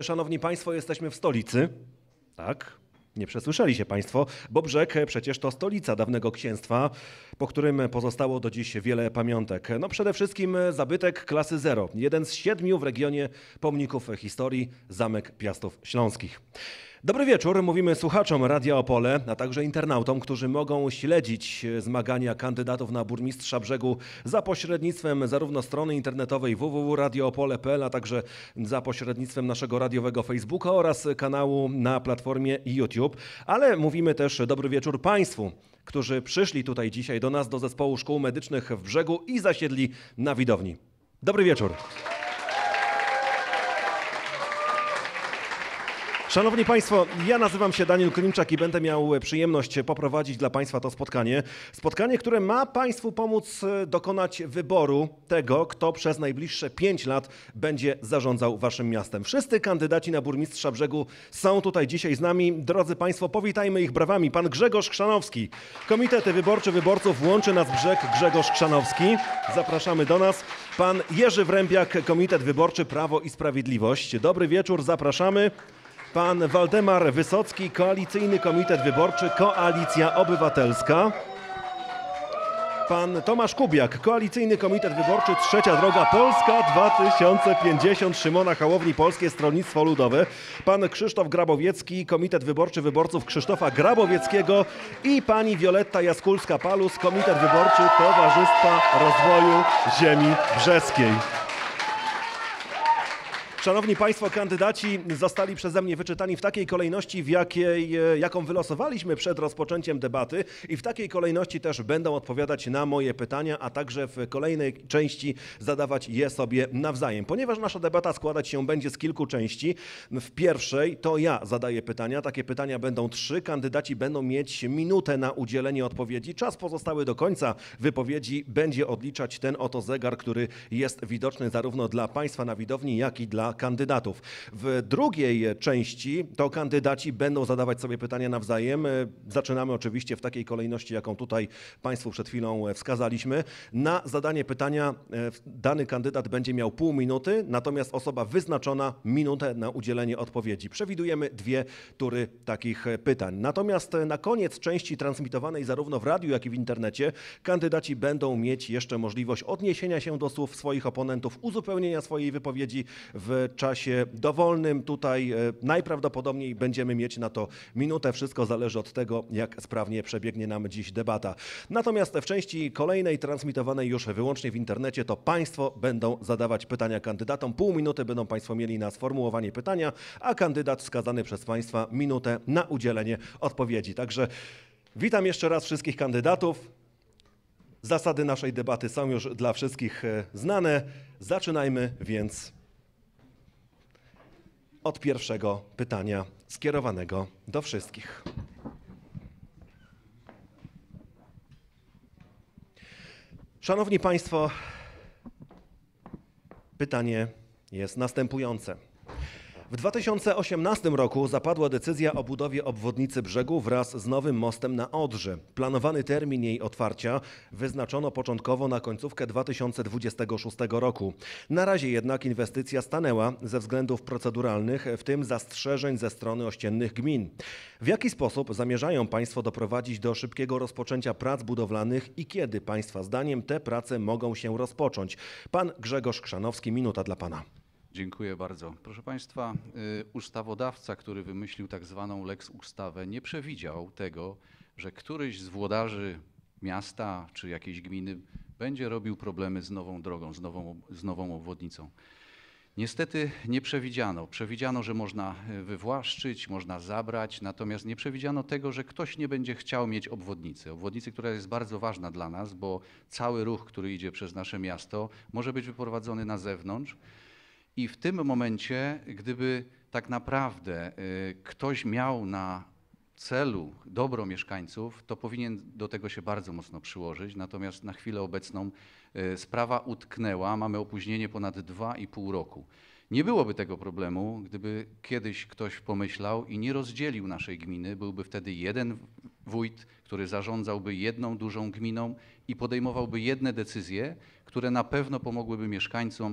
Szanowni Państwo, jesteśmy w stolicy. Tak, nie przesłyszeli się Państwo, bo Brzeg przecież to stolica dawnego księstwa, po którym pozostało do dziś wiele pamiątek. No przede wszystkim zabytek klasy 0, jeden z 7 w regionie pomników historii, Zamek Piastów Śląskich. Dobry wieczór, mówimy słuchaczom Radia Opole, a także internautom, którzy mogą śledzić zmagania kandydatów na burmistrza Brzegu za pośrednictwem zarówno strony internetowej www.radioopole.pl, a także za pośrednictwem naszego radiowego Facebooka oraz kanału na platformie YouTube. Ale mówimy też dobry wieczór Państwu, którzy przyszli tutaj dzisiaj do nas, do Zespołu Szkół Medycznych w Brzegu i zasiedli na widowni. Dobry wieczór. Szanowni Państwo, ja nazywam się Daniel Klimczak i będę miał przyjemność poprowadzić dla Państwa to spotkanie. Spotkanie, które ma Państwu pomóc dokonać wyboru tego, kto przez najbliższe 5 lat będzie zarządzał Waszym miastem. Wszyscy kandydaci na burmistrza Brzegu są tutaj dzisiaj z nami. Drodzy Państwo, powitajmy ich brawami. Pan Grzegorz Chrzanowski, Komitet Wyborczy Wyborców Łączy Nas Brzeg, Grzegorz Chrzanowski. Zapraszamy do nas. Pan Jerzy Wrębiak, Komitet Wyborczy Prawo i Sprawiedliwość. Dobry wieczór, zapraszamy. Pan Waldemar Wysocki, Koalicyjny Komitet Wyborczy, Koalicja Obywatelska. Pan Tomasz Kubiak, Koalicyjny Komitet Wyborczy, Trzecia Droga Polska 2050, Szymona Hołowni, Polskie Stronnictwo Ludowe. Pan Krzysztof Grabowiecki, Komitet Wyborczy Wyborców Krzysztofa Grabowieckiego i pani Wioletta Jaskulska-Palus, Komitet Wyborczy Towarzystwa Rozwoju Ziemi Brzeskiej. Szanowni Państwo, kandydaci zostali przeze mnie wyczytani w takiej kolejności, jaką wylosowaliśmy przed rozpoczęciem debaty i w takiej kolejności też będą odpowiadać na moje pytania, a także w kolejnej części zadawać je sobie nawzajem. Ponieważ nasza debata składać się będzie z kilku części, w pierwszej to ja zadaję pytania, takie pytania będą 3, kandydaci będą mieć minutę na udzielenie odpowiedzi. Czas pozostały do końca wypowiedzi będzie odliczać ten oto zegar, który jest widoczny zarówno dla Państwa na widowni, jak i dla kandydatów. W drugiej części to kandydaci będą zadawać sobie pytania nawzajem. Zaczynamy oczywiście w takiej kolejności, jaką tutaj Państwu przed chwilą wskazaliśmy. Na zadanie pytania dany kandydat będzie miał pół minuty, natomiast osoba wyznaczona minutę na udzielenie odpowiedzi. Przewidujemy 2 tury takich pytań. Natomiast na koniec części transmitowanej zarówno w radiu, jak i w internecie kandydaci będą mieć jeszcze możliwość odniesienia się do słów swoich oponentów, uzupełnienia swojej wypowiedzi w czasie dowolnym. Tutaj najprawdopodobniej będziemy mieć na to minutę. Wszystko zależy od tego, jak sprawnie przebiegnie nam dziś debata. Natomiast w części kolejnej, transmitowanej już wyłącznie w internecie, to Państwo będą zadawać pytania kandydatom. Pół minuty będą Państwo mieli na sformułowanie pytania, a kandydat wskazany przez Państwa minutę na udzielenie odpowiedzi. Także witam jeszcze raz wszystkich kandydatów. Zasady naszej debaty są już dla wszystkich znane. Zaczynajmy więc od pierwszego pytania skierowanego do wszystkich. Szanowni Państwo, pytanie jest następujące. W 2018 roku zapadła decyzja o budowie obwodnicy Brzegu wraz z nowym mostem na Odrze. Planowany termin jej otwarcia wyznaczono początkowo na końcówkę 2026 roku. Na razie jednak inwestycja stanęła ze względów proceduralnych, w tym zastrzeżeń ze strony ościennych gmin. W jaki sposób zamierzają Państwo doprowadzić do szybkiego rozpoczęcia prac budowlanych i kiedy Państwa zdaniem te prace mogą się rozpocząć? Pan Grzegorz Chrzanowski, minuta dla Pana. Dziękuję bardzo. Proszę Państwa, ustawodawca, który wymyślił tak zwaną lex ustawę, nie przewidział tego, że któryś z włodarzy miasta czy jakiejś gminy będzie robił problemy z nową drogą, z nową obwodnicą. Niestety nie przewidziano. Przewidziano, że można wywłaszczyć, można zabrać, natomiast nie przewidziano tego, że ktoś nie będzie chciał mieć obwodnicy. Obwodnicy, która jest bardzo ważna dla nas, bo cały ruch, który idzie przez nasze miasto, może być wyprowadzony na zewnątrz. I w tym momencie, gdyby tak naprawdę ktoś miał na celu dobro mieszkańców, to powinien do tego się bardzo mocno przyłożyć. Natomiast na chwilę obecną sprawa utknęła, mamy opóźnienie ponad 2,5 roku. Nie byłoby tego problemu, gdyby kiedyś ktoś pomyślał i nie rozdzielił naszej gminy. Byłby wtedy jeden wójt, który zarządzałby jedną dużą gminą i podejmowałby jedne decyzje, które na pewno pomogłyby mieszkańcom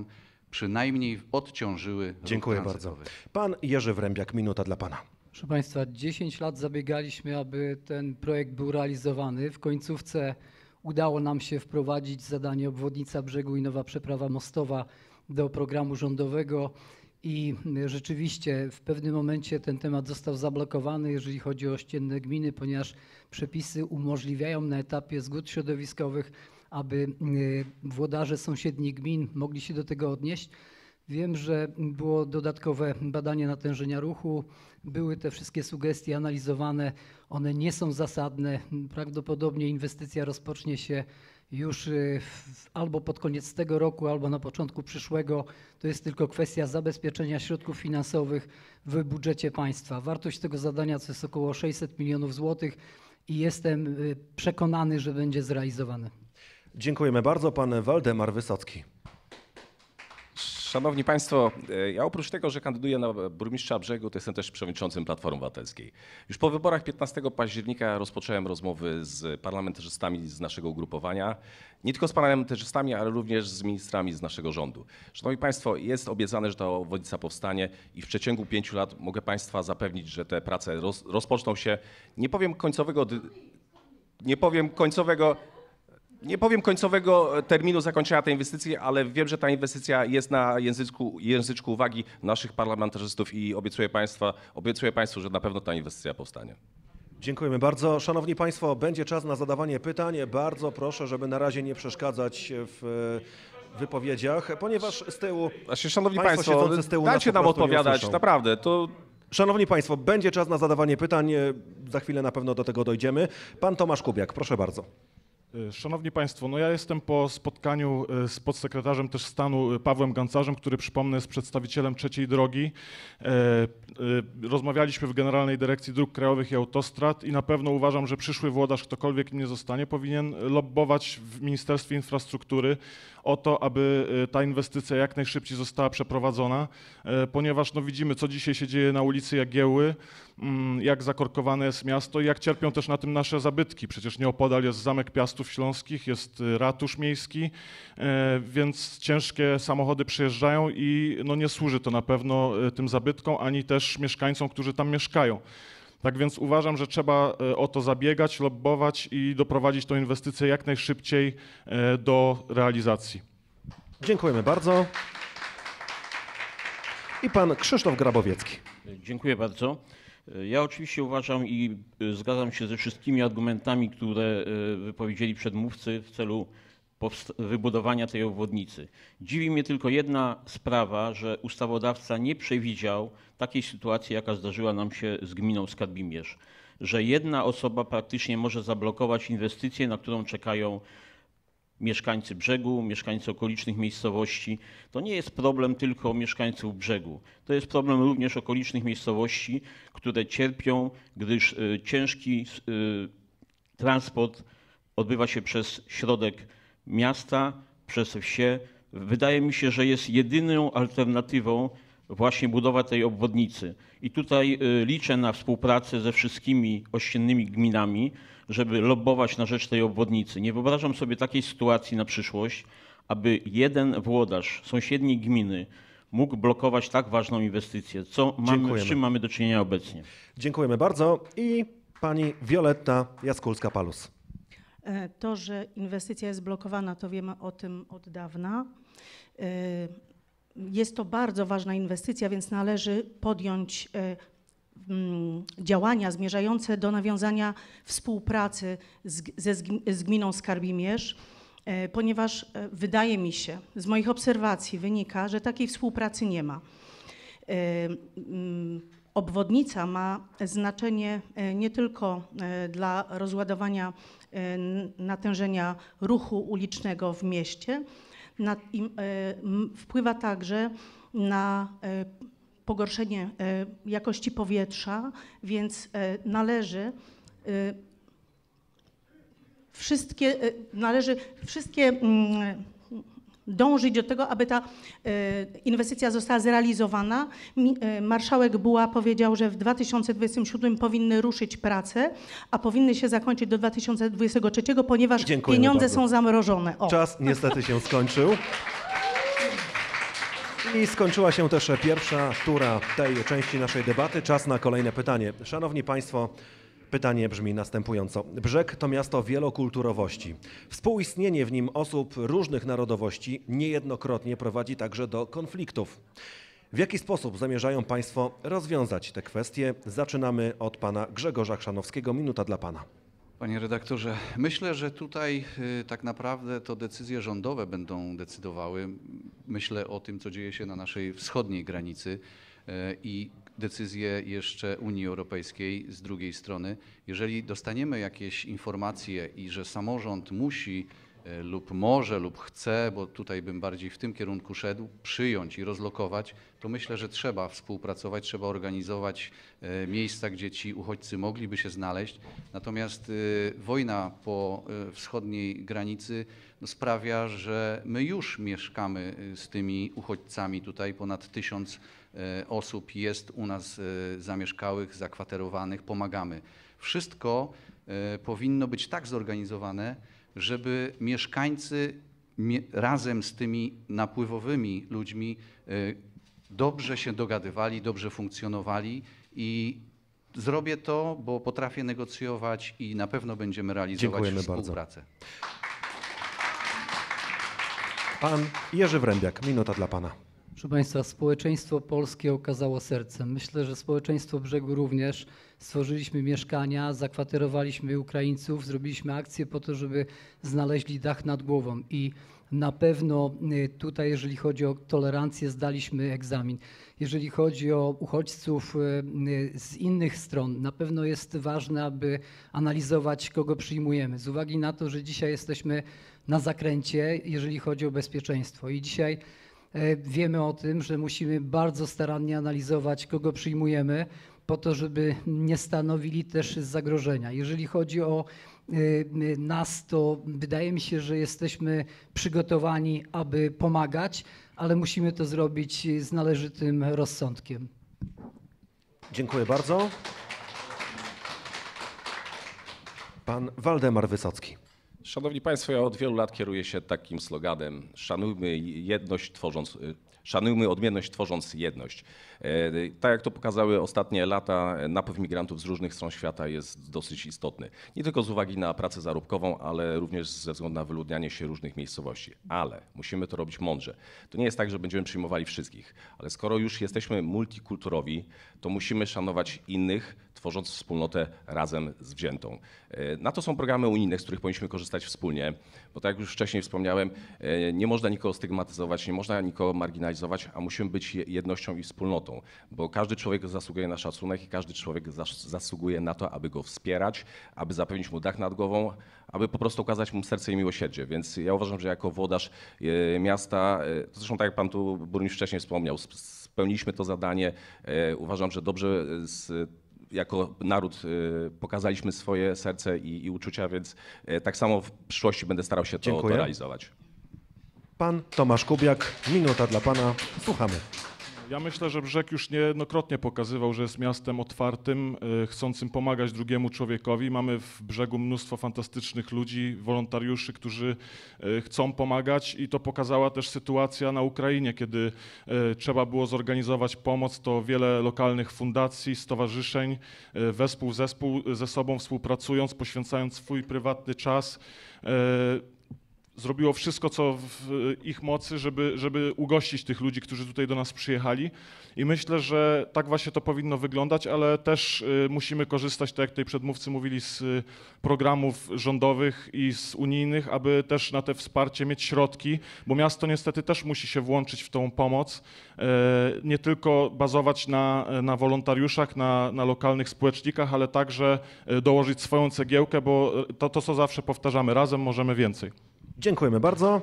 przynajmniej odciążyły ruch Dziękuję bardzo. tranzytowy. Pan Jerzy Wrębiak, minuta dla pana. Proszę Państwa, 10 lat zabiegaliśmy, aby ten projekt był realizowany. W końcówce udało nam się wprowadzić zadanie obwodnica brzegu i nowa przeprawa mostowa do programu rządowego i rzeczywiście w pewnym momencie ten temat został zablokowany, jeżeli chodzi o ościenne gminy, ponieważ przepisy umożliwiają na etapie zgód środowiskowych, aby włodarze sąsiednich gmin mogli się do tego odnieść. Wiem, że było dodatkowe badanie natężenia ruchu, były te wszystkie sugestie analizowane, one nie są zasadne. Prawdopodobnie inwestycja rozpocznie się już albo pod koniec tego roku, albo na początku przyszłego. To jest tylko kwestia zabezpieczenia środków finansowych w budżecie państwa. Wartość tego zadania to jest około 600 milionów złotych i jestem przekonany, że będzie zrealizowane. Dziękujemy bardzo. Pan Waldemar Wysocki. Szanowni Państwo, ja oprócz tego, że kandyduję na burmistrza Brzegu, to jestem też przewodniczącym Platformy Obywatelskiej. Już po wyborach 15 października rozpocząłem rozmowy z parlamentarzystami z naszego ugrupowania. Nie tylko z parlamentarzystami, ale również z ministrami z naszego rządu. Szanowni Państwo, jest obiecane, że ta obwodnica powstanie i w przeciągu 5 lat mogę Państwa zapewnić, że te prace rozpoczną się, nie powiem końcowego terminu zakończenia tej inwestycji, ale wiem, że ta inwestycja jest na języczku uwagi naszych parlamentarzystów i obiecuję Państwu, że na pewno ta inwestycja powstanie. Dziękujemy bardzo. Szanowni Państwo, będzie czas na zadawanie pytań. Bardzo proszę, żeby na razie nie przeszkadzać w wypowiedziach, ponieważ z tyłu Szanowni Państwo Państwo, siedzący z tyłu nas dajcie po nam prostu nie odpowiadać, usłyszą. naprawdę. To Szanowni Państwo, będzie czas na zadawanie pytań. Za chwilę na pewno do tego dojdziemy. Pan Tomasz Kubiak, proszę bardzo. Szanowni Państwo, no ja jestem po spotkaniu z podsekretarzem też stanu Pawłem Gancarzem, który przypomnę jest przedstawicielem Trzeciej Drogi. Rozmawialiśmy w Generalnej Dyrekcji Dróg Krajowych i Autostrad i na pewno uważam, że przyszły włodarz, ktokolwiek nie zostanie, powinien lobbować w Ministerstwie Infrastruktury o to, aby ta inwestycja jak najszybciej została przeprowadzona, ponieważ no widzimy, co dzisiaj się dzieje na ulicy Jagiełły, jak zakorkowane jest miasto i jak cierpią też na tym nasze zabytki. Przecież nieopodal jest Zamek Piastów Śląskich, jest ratusz miejski, więc ciężkie samochody przyjeżdżają i no nie służy to na pewno tym zabytkom, ani też mieszkańcom, którzy tam mieszkają. Tak więc uważam, że trzeba o to zabiegać, lobbować i doprowadzić tę inwestycję jak najszybciej do realizacji. Dziękujemy bardzo. I pan Krzysztof Grabowiecki. Dziękuję bardzo. Ja oczywiście uważam i zgadzam się ze wszystkimi argumentami, które wypowiedzieli przedmówcy w celu wybudowania tej obwodnicy. Dziwi mnie tylko jedna sprawa, że ustawodawca nie przewidział takiej sytuacji, jaka zdarzyła nam się z gminą Skarbimierz, że jedna osoba praktycznie może zablokować inwestycję, na którą czekają mieszkańcy Brzegu, mieszkańcy okolicznych miejscowości. To nie jest problem tylko mieszkańców Brzegu. To jest problem również okolicznych miejscowości, które cierpią, gdyż ciężki transport odbywa się przez środek miasta, przez wsie. Wydaje mi się, że jest jedyną alternatywą właśnie budowa tej obwodnicy. I tutaj liczę na współpracę ze wszystkimi ościennymi gminami, żeby lobbować na rzecz tej obwodnicy. Nie wyobrażam sobie takiej sytuacji na przyszłość, aby jeden włodarz sąsiedniej gminy mógł blokować tak ważną inwestycję, z czym mamy do czynienia obecnie. Dziękujemy bardzo. I pani Wioletta Jaskulska-Palus. To, że inwestycja jest blokowana, to wiemy o tym od dawna. Jest to bardzo ważna inwestycja, więc należy podjąć działania zmierzające do nawiązania współpracy z gminą Skarbimierz, ponieważ wydaje mi się, z moich obserwacji wynika, że takiej współpracy nie ma. Obwodnica ma znaczenie nie tylko dla rozładowania natężenia ruchu ulicznego w mieście, wpływa także na pogorszenie jakości powietrza, więc należy wszystkie dążyć do tego, aby ta inwestycja została zrealizowana. Marszałek Buła powiedział, że w 2027 powinny ruszyć prace, a powinny się zakończyć do 2023, ponieważ Dziękujemy pieniądze bardzo. są zamrożone. O. Czas niestety się skończył. I skończyła się też pierwsza tura tej części naszej debaty. Czas na kolejne pytanie. Szanowni Państwo, pytanie brzmi następująco. Brzeg to miasto wielokulturowości. Współistnienie w nim osób różnych narodowości niejednokrotnie prowadzi także do konfliktów. W jaki sposób zamierzają Państwo rozwiązać te kwestie? Zaczynamy od pana Grzegorza Chrzanowskiego. Minuta dla pana. Panie redaktorze, myślę, że tutaj tak naprawdę to decyzje rządowe będą decydowały. Myślę o tym, co dzieje się na naszej wschodniej granicy i decyzje jeszcze Unii Europejskiej z drugiej strony. Jeżeli dostaniemy jakieś informacje i że samorząd musi lub może lub chce, bo tutaj bym bardziej w tym kierunku szedł, przyjąć i rozlokować, to myślę, że trzeba współpracować, trzeba organizować miejsca, gdzie ci uchodźcy mogliby się znaleźć. Natomiast wojna po wschodniej granicy sprawia, że my już mieszkamy z tymi uchodźcami tutaj. Ponad 1000 osób jest u nas zamieszkałych, zakwaterowanych, pomagamy. Wszystko powinno być tak zorganizowane, żeby mieszkańcy razem z tymi napływowymi ludźmi dobrze się dogadywali, dobrze funkcjonowali i zrobię to, bo potrafię negocjować i na pewno będziemy realizować współpracę. Pan Jerzy Wrębiak, minuta dla pana. Proszę Państwa, społeczeństwo polskie okazało sercem. Myślę, że społeczeństwo Brzegu również. Stworzyliśmy mieszkania, zakwaterowaliśmy Ukraińców, zrobiliśmy akcję po to, żeby znaleźli dach nad głową i na pewno tutaj, jeżeli chodzi o tolerancję, zdaliśmy egzamin. Jeżeli chodzi o uchodźców z innych stron, na pewno jest ważne, aby analizować, kogo przyjmujemy. Z uwagi na to, że dzisiaj jesteśmy na zakręcie, jeżeli chodzi o bezpieczeństwo i dzisiaj wiemy o tym, że musimy bardzo starannie analizować, kogo przyjmujemy, po to, żeby nie stanowili też zagrożenia. Jeżeli chodzi o nas, to wydaje mi się, że jesteśmy przygotowani, aby pomagać, ale musimy to zrobić z należytym rozsądkiem. Dziękuję bardzo. Pan Waldemar Wysocki. Szanowni Państwo, ja od wielu lat kieruję się takim sloganem: szanujmy odmienność, tworząc jedność. Tak jak to pokazały ostatnie lata, napływ migrantów z różnych stron świata jest dosyć istotny. Nie tylko z uwagi na pracę zarobkową, ale również ze względu na wyludnianie się różnych miejscowości. Ale musimy to robić mądrze. To nie jest tak, że będziemy przyjmowali wszystkich, ale skoro już jesteśmy multikulturowi, to musimy szanować innych, tworząc wspólnotę razem zwziętą. Na to są programy unijne, z których powinniśmy korzystać wspólnie, bo tak jak już wcześniej wspomniałem, nie można nikogo stygmatyzować, nie można nikogo marginalizować, a musimy być jednością i wspólnotą, bo każdy człowiek zasługuje na szacunek i każdy człowiek zasługuje na to, aby go wspierać, aby zapewnić mu dach nad głową, aby po prostu okazać mu serce i miłosierdzie. Więc ja uważam, że jako włodarz miasta, zresztą tak jak pan tu burmistrz wcześniej wspomniał, spełniliśmy to zadanie. Uważam, że dobrze jako naród pokazaliśmy swoje serce i uczucia, więc tak samo w przyszłości będę starał się to realizować. Pan Tomasz Kubiak, minuta dla pana. Słuchamy. Ja myślę, że Brzeg już niejednokrotnie pokazywał, że jest miastem otwartym, chcącym pomagać drugiemu człowiekowi. Mamy w Brzegu mnóstwo fantastycznych ludzi, wolontariuszy, którzy chcą pomagać i to pokazała też sytuacja na Ukrainie, kiedy trzeba było zorganizować pomoc, to wiele lokalnych fundacji, stowarzyszeń, wespół ze sobą współpracując, poświęcając swój prywatny czas, zrobiło wszystko, co w ich mocy, żeby ugościć tych ludzi, którzy tutaj do nas przyjechali. I myślę, że tak właśnie to powinno wyglądać, ale też musimy korzystać, tak jak tutaj przedmówcy mówili, z programów rządowych i z unijnych, aby też na te wsparcie mieć środki, bo miasto niestety też musi się włączyć w tą pomoc, nie tylko bazować na wolontariuszach, na lokalnych społecznikach, ale także dołożyć swoją cegiełkę, bo to co zawsze powtarzamy, razem możemy więcej. Dziękujemy bardzo.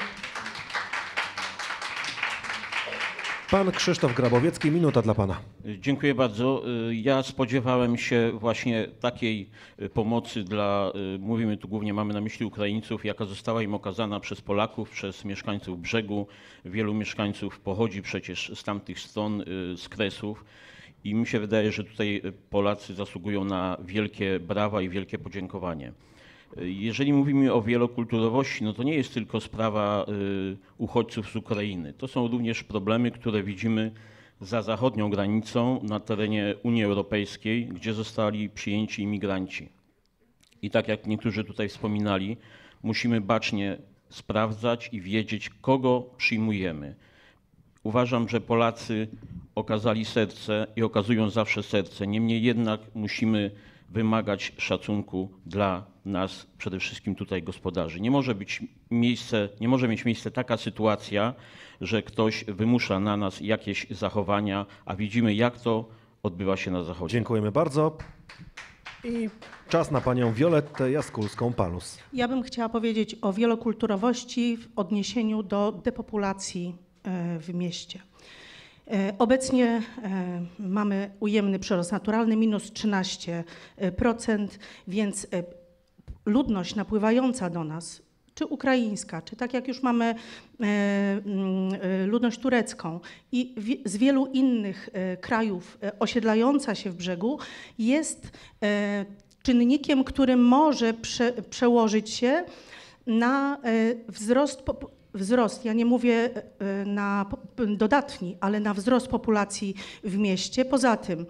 Pan Krzysztof Grabowiecki, minuta dla pana. Dziękuję bardzo. Ja spodziewałem się właśnie takiej pomocy dla, mówimy tu głównie, mamy na myśli Ukraińców, jaka została im okazana przez Polaków, przez mieszkańców Brzegu. Wielu mieszkańców pochodzi przecież z tamtych stron, z Kresów. I mi się wydaje, że tutaj Polacy zasługują na wielkie brawa i wielkie podziękowanie. Jeżeli mówimy o wielokulturowości, no to nie jest tylko sprawa uchodźców z Ukrainy. To są również problemy, które widzimy za zachodnią granicą na terenie Unii Europejskiej, gdzie zostali przyjęci imigranci. I tak jak niektórzy tutaj wspominali, musimy bacznie sprawdzać i wiedzieć, kogo przyjmujemy. Uważam, że Polacy okazali serce i okazują zawsze serce. Niemniej jednak musimy wymagać szacunku dla nas, przede wszystkim tutaj gospodarzy. Nie może mieć miejsce taka sytuacja, że ktoś wymusza na nas jakieś zachowania, a widzimy, jak to odbywa się na Zachodzie. Dziękujemy bardzo. I czas na panią Violettę Jaskulską-Palus. Ja bym chciała powiedzieć o wielokulturowości w odniesieniu do depopulacji w mieście. Obecnie mamy ujemny przyrost naturalny minus 13%, więc ludność napływająca do nas, czy ukraińska, czy tak jak już mamy ludność turecką i z wielu innych krajów osiedlająca się w brzegu, jest czynnikiem, który może przełożyć się na wzrost, ja nie mówię na dodatni, ale na wzrost populacji w mieście. Poza tym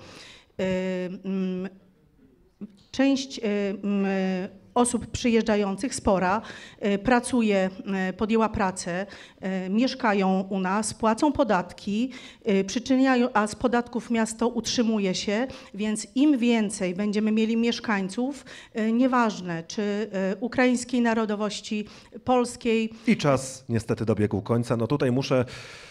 część osób przyjeżdżających, spora, pracuje, podjęła pracę, mieszkają u nas, płacą podatki, przyczyniają, a z podatków miasto utrzymuje się, więc im więcej będziemy mieli mieszkańców, nieważne czy ukraińskiej narodowości, polskiej. I czas niestety dobiegł końca. No tutaj muszę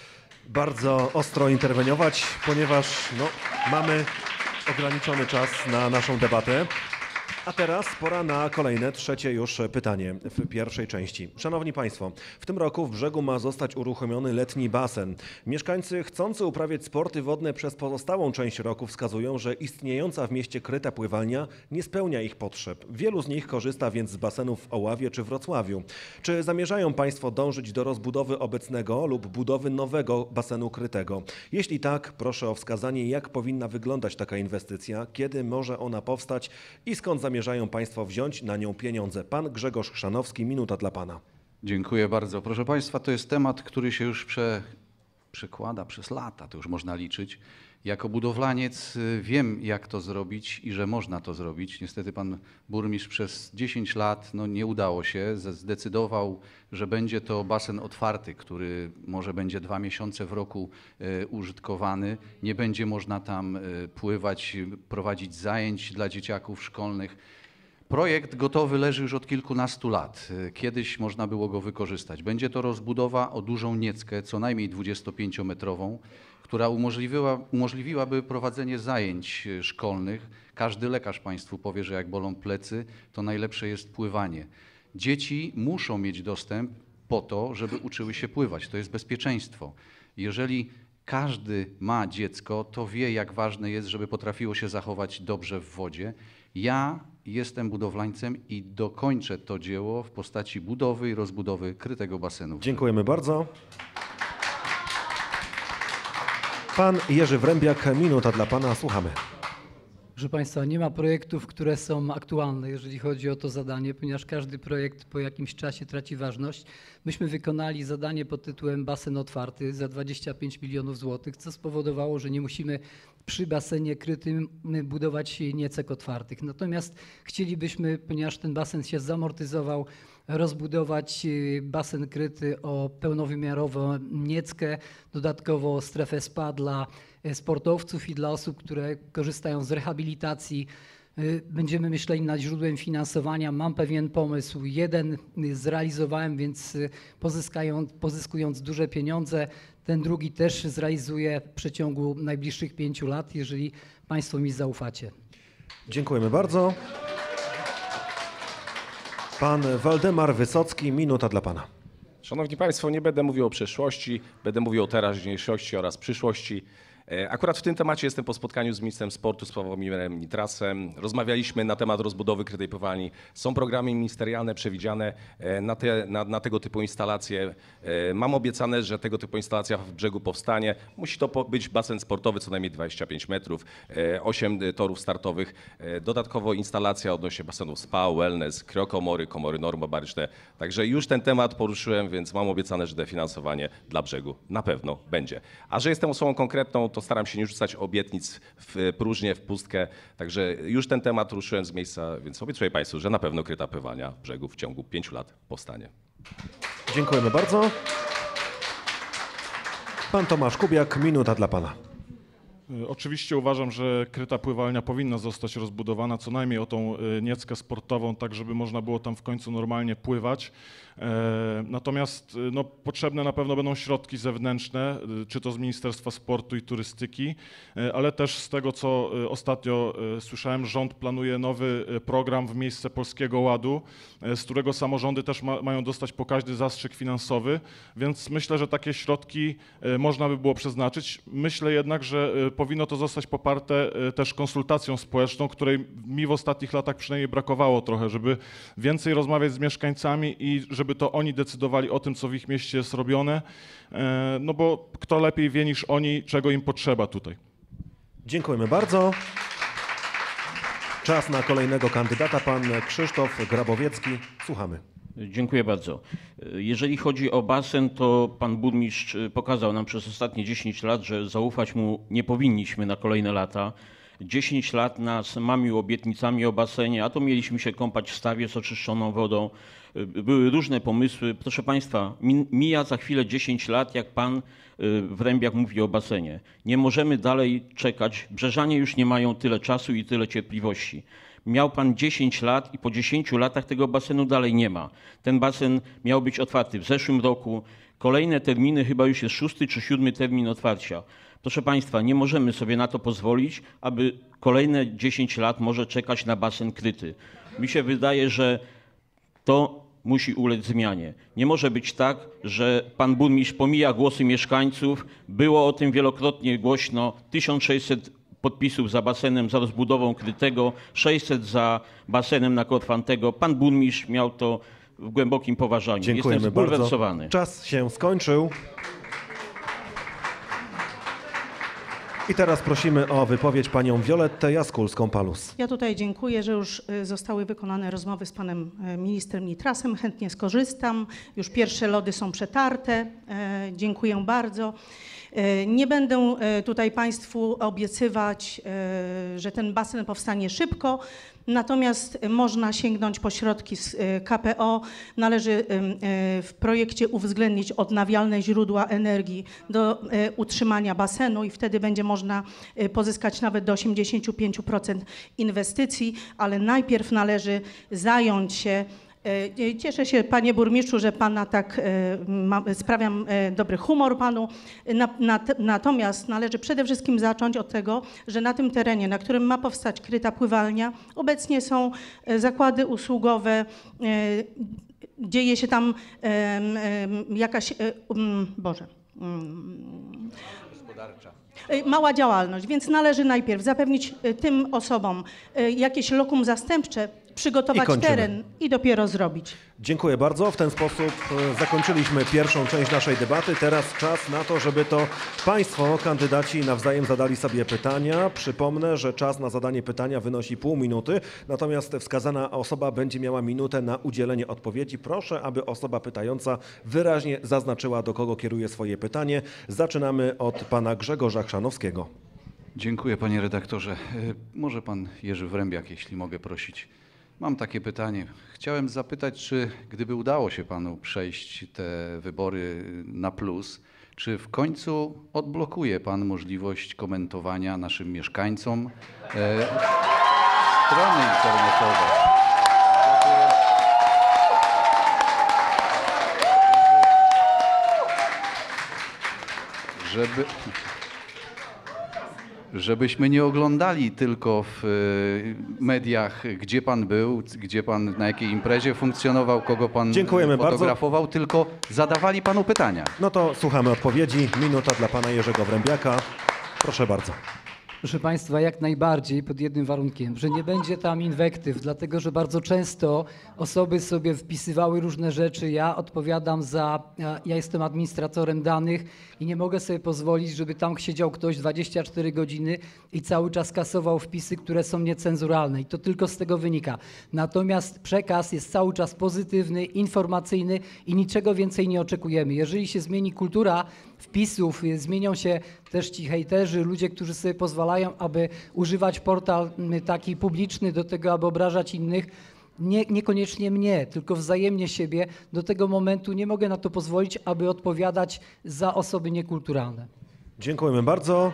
bardzo ostro interweniować, ponieważ mamy ograniczony czas na naszą debatę. A teraz pora na kolejne, trzecie już pytanie w pierwszej części. Szanowni Państwo, w tym roku w Brzegu ma zostać uruchomiony letni basen. Mieszkańcy chcący uprawiać sporty wodne przez pozostałą część roku wskazują, że istniejąca w mieście kryta pływalnia nie spełnia ich potrzeb. Wielu z nich korzysta więc z basenów w Oławie czy Wrocławiu. Czy zamierzają Państwo dążyć do rozbudowy obecnego lub budowy nowego basenu krytego? Jeśli tak, proszę o wskazanie, jak powinna wyglądać taka inwestycja, kiedy może ona powstać i skąd zamierzają Państwo wziąć na nią pieniądze. Pan Grzegorz Chrzanowski, minuta dla Pana. Dziękuję bardzo. Proszę Państwa, to jest temat, który się już przekłada przez lata, to już można liczyć. Jako budowlaniec wiem, jak to zrobić i że można to zrobić. Niestety pan burmistrz przez 10 lat nie udało się. Zdecydował, że będzie to basen otwarty, który może będzie 2 miesiące w roku użytkowany. Nie będzie można tam pływać, prowadzić zajęć dla dzieciaków szkolnych. Projekt gotowy leży już od kilkunastu lat. Kiedyś można było go wykorzystać. Będzie to rozbudowa o dużą nieckę, co najmniej 25-metrową, która umożliwiłaby prowadzenie zajęć szkolnych. Każdy lekarz Państwu powie, że jak bolą plecy, to najlepsze jest pływanie. Dzieci muszą mieć dostęp po to, żeby uczyły się pływać. To jest bezpieczeństwo. Jeżeli każdy ma dziecko, to wie, jak ważne jest, żeby potrafiło się zachować dobrze w wodzie. Ja jestem budowlańcem i dokończę to dzieło w postaci budowy i rozbudowy krytego basenu. Dziękujemy bardzo. Pan Jerzy Wrębiak, minuta dla Pana, słuchamy. Proszę Państwa, nie ma projektów, które są aktualne, jeżeli chodzi o to zadanie, ponieważ każdy projekt po jakimś czasie traci ważność. Myśmy wykonali zadanie pod tytułem basen otwarty za 25 milionów złotych, co spowodowało, że nie musimy przy basenie krytym budować niecek otwartych. Natomiast chcielibyśmy, ponieważ ten basen się zamortyzował, rozbudować basen kryty o pełnowymiarową nieckę, dodatkowo strefę spa dla sportowców i dla osób, które korzystają z rehabilitacji. Będziemy myśleli nad źródłem finansowania. Mam pewien pomysł. Jeden zrealizowałem, więc pozyskując duże pieniądze, ten drugi też zrealizuję w przeciągu najbliższych 5 lat, jeżeli Państwo mi zaufacie. Dziękujemy bardzo. Pan Waldemar Wysocki, minuta dla Pana. Szanowni Państwo, nie będę mówił o przeszłości, będę mówił o teraźniejszości oraz przyszłości. Akurat w tym temacie jestem po spotkaniu z ministrem sportu, Sławomirem Nitrasem. Rozmawialiśmy na temat rozbudowy krytej pływalni. Są programy ministerialne przewidziane na tego typu instalacje. Mam obiecane, że tego typu instalacja w Brzegu powstanie. Musi to być basen sportowy co najmniej 25 metrów, 8 torów startowych. Dodatkowo instalacja odnośnie basenów spa, wellness, kryokomory, komory normobaryczne. Także już ten temat poruszyłem, więc mam obiecane, że dofinansowanie dla Brzegu na pewno będzie. A że jestem osobą konkretną, to staram się nie rzucać obietnic w próżnię, w pustkę. Także już ten temat ruszyłem z miejsca, więc obiecuję Państwu, że na pewno kryta pływania w Brzegu w ciągu 5 lat powstanie. Dziękujemy bardzo. Pan Tomasz Kubiak, minuta dla pana. Oczywiście uważam, że kryta pływalnia powinna zostać rozbudowana co najmniej o tą nieckę sportową, tak żeby można było tam w końcu normalnie pływać. Natomiast no, potrzebne na pewno będą środki zewnętrzne, czy to z Ministerstwa Sportu i Turystyki, ale też z tego, co ostatnio słyszałem, rząd planuje nowy program w miejsce Polskiego Ładu, z którego samorządy też mają dostać pokaźny zastrzyk finansowy, więc myślę, że takie środki można by było przeznaczyć. Myślę jednak, że powinno to zostać poparte też konsultacją społeczną, której mi w ostatnich latach przynajmniej brakowało trochę, żeby więcej rozmawiać z mieszkańcami i żeby to oni decydowali o tym, co w ich mieście jest robione, no bo kto lepiej wie niż oni, czego im potrzeba tutaj. Dziękujemy bardzo. Czas na kolejnego kandydata, pan Krzysztof Grabowiecki. Słuchamy. Dziękuję bardzo. Jeżeli chodzi o basen, to pan burmistrz pokazał nam przez ostatnie 10 lat, że zaufać mu nie powinniśmy na kolejne lata. 10 lat nas mamił obietnicami o basenie, a to mieliśmy się kąpać w stawie z oczyszczoną wodą. Były różne pomysły. Proszę Państwa, mija za chwilę 10 lat, jak pan Wrębiak mówi o basenie. Nie możemy dalej czekać. Brzeżanie już nie mają tyle czasu i tyle cierpliwości. Miał pan 10 lat i po 10 latach tego basenu dalej nie ma. Ten basen miał być otwarty w zeszłym roku. Kolejne terminy, chyba już jest 6. czy 7. termin otwarcia. Proszę Państwa, nie możemy sobie na to pozwolić, aby kolejne 10 lat może czekać na basen kryty. Mi się wydaje, że to musi ulec zmianie. Nie może być tak, że pan burmistrz pomija głosy mieszkańców. Było o tym wielokrotnie głośno. 1600 podpisów za basenem, za rozbudową krytego, 600 za basenem na Korfantego. Pan burmistrz miał to w głębokim poważaniu. Dziękujemy Jestem bardzo. zbulwersowany. Czas się skończył. I teraz prosimy o wypowiedź panią Violettę Jaskulską-Palus. Ja tutaj dziękuję, że już zostały wykonane rozmowy z panem ministrem Nitrasem. Chętnie skorzystam. Już pierwsze lody są przetarte. Dziękuję bardzo. Nie będę tutaj państwu obiecywać, że ten basen powstanie szybko, natomiast można sięgnąć po środki z KPO. Należy w projekcie uwzględnić odnawialne źródła energii do utrzymania basenu i wtedy będzie można pozyskać nawet do 85% inwestycji, ale najpierw należy zająć się. Cieszę się, panie burmistrzu, że pana tak sprawiam dobry humor panu. Natomiast należy przede wszystkim zacząć od tego, że na tym terenie, na którym ma powstać kryta pływalnia, obecnie są zakłady usługowe, dzieje się tam jakaś, mała działalność, więc należy najpierw zapewnić tym osobom jakieś lokum zastępcze, przygotować teren i dopiero zrobić. Dziękuję bardzo. W ten sposób zakończyliśmy pierwszą część naszej debaty. Teraz czas na to, żeby to państwo, kandydaci, nawzajem zadali sobie pytania. Przypomnę, że czas na zadanie pytania wynosi pół minuty, natomiast wskazana osoba będzie miała minutę na udzielenie odpowiedzi. Proszę, aby osoba pytająca wyraźnie zaznaczyła, do kogo kieruje swoje pytanie. Zaczynamy od pana Grzegorza Chrzanowskiego. Dziękuję, panie redaktorze. Może pan Jerzy Wrębiak, jeśli mogę prosić. Mam takie pytanie. Chciałem zapytać, czy gdyby udało się panu przejść te wybory na plus, czy w końcu odblokuje pan możliwość komentowania naszym mieszkańcom strony internetowe? Żebyśmy nie oglądali tylko w mediach, gdzie pan był, gdzie pan na jakiej imprezie funkcjonował, kogo pan fotografował, bardzo. Tylko zadawali panu pytania. No to słuchamy odpowiedzi. Minuta dla pana Jerzego Wrębiaka. Proszę bardzo. Proszę Państwa, jak najbardziej pod jednym warunkiem, że nie będzie tam inwektyw, dlatego że bardzo często osoby sobie wpisywały różne rzeczy. Ja jestem administratorem danych i nie mogę sobie pozwolić, żeby tam siedział ktoś 24 godziny i cały czas kasował wpisy, które są niecenzuralne i to tylko z tego wynika. Natomiast przekaz jest cały czas pozytywny, informacyjny i niczego więcej nie oczekujemy. Jeżeli się zmieni kultura wpisów, zmienią się też ci hejterzy, ludzie, którzy sobie pozwalają, aby używać portal taki publiczny do tego, aby obrażać innych, niekoniecznie mnie, tylko wzajemnie siebie. Do tego momentu nie mogę na to pozwolić, aby odpowiadać za osoby niekulturalne. Dziękujemy bardzo.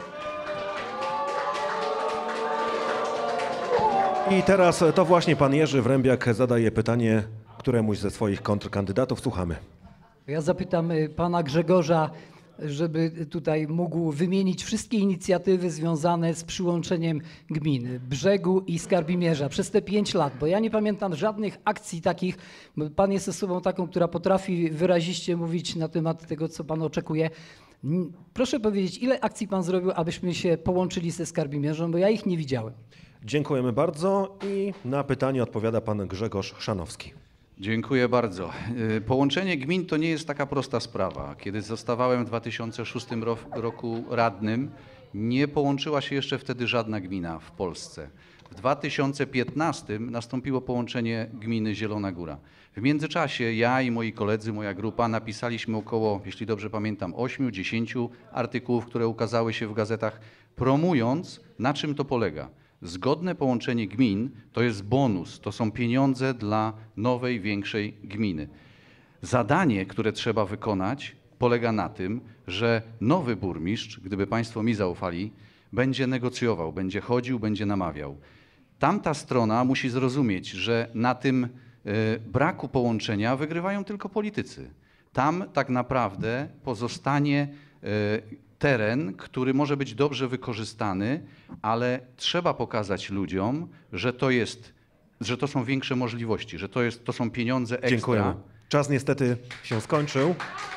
I teraz to właśnie pan Jerzy Wrębiak zadaje pytanie któremuś ze swoich kontrkandydatów. Słuchamy. Ja zapytam pana Grzegorza, żeby tutaj mógł wymienić wszystkie inicjatywy związane z przyłączeniem gminy Brzegu i Skarbimierza przez te 5 lat, bo ja nie pamiętam żadnych akcji takich, bo pan jest osobą taką, która potrafi wyraziście mówić na temat tego, co pan oczekuje. Proszę powiedzieć, ile akcji pan zrobił, abyśmy się połączyli ze Skarbimierzem, bo ja ich nie widziałem. Dziękujemy bardzo i na pytanie odpowiada pan Grzegorz Chrzanowski. Dziękuję bardzo. Połączenie gmin to nie jest taka prosta sprawa. Kiedy zostawałem w 2006 roku radnym, nie połączyła się jeszcze wtedy żadna gmina w Polsce. W 2015 nastąpiło połączenie gminy Zielona Góra. W międzyczasie ja i moi koledzy, moja grupa napisaliśmy około, jeśli dobrze pamiętam, 8-10 artykułów, które ukazały się w gazetach, promując, na czym to polega. Zgodne połączenie gmin to jest bonus, to są pieniądze dla nowej, większej gminy. Zadanie, które trzeba wykonać, polega na tym, że nowy burmistrz, gdyby Państwo mi zaufali, będzie negocjował, będzie chodził, będzie namawiał. Tamta strona musi zrozumieć, że na tym braku połączenia wygrywają tylko politycy. Tam tak naprawdę pozostanie teren, który może być dobrze wykorzystany, ale trzeba pokazać ludziom, że to są większe możliwości, że to są pieniądze ekstra. Dziękujemy. Czas niestety się skończył.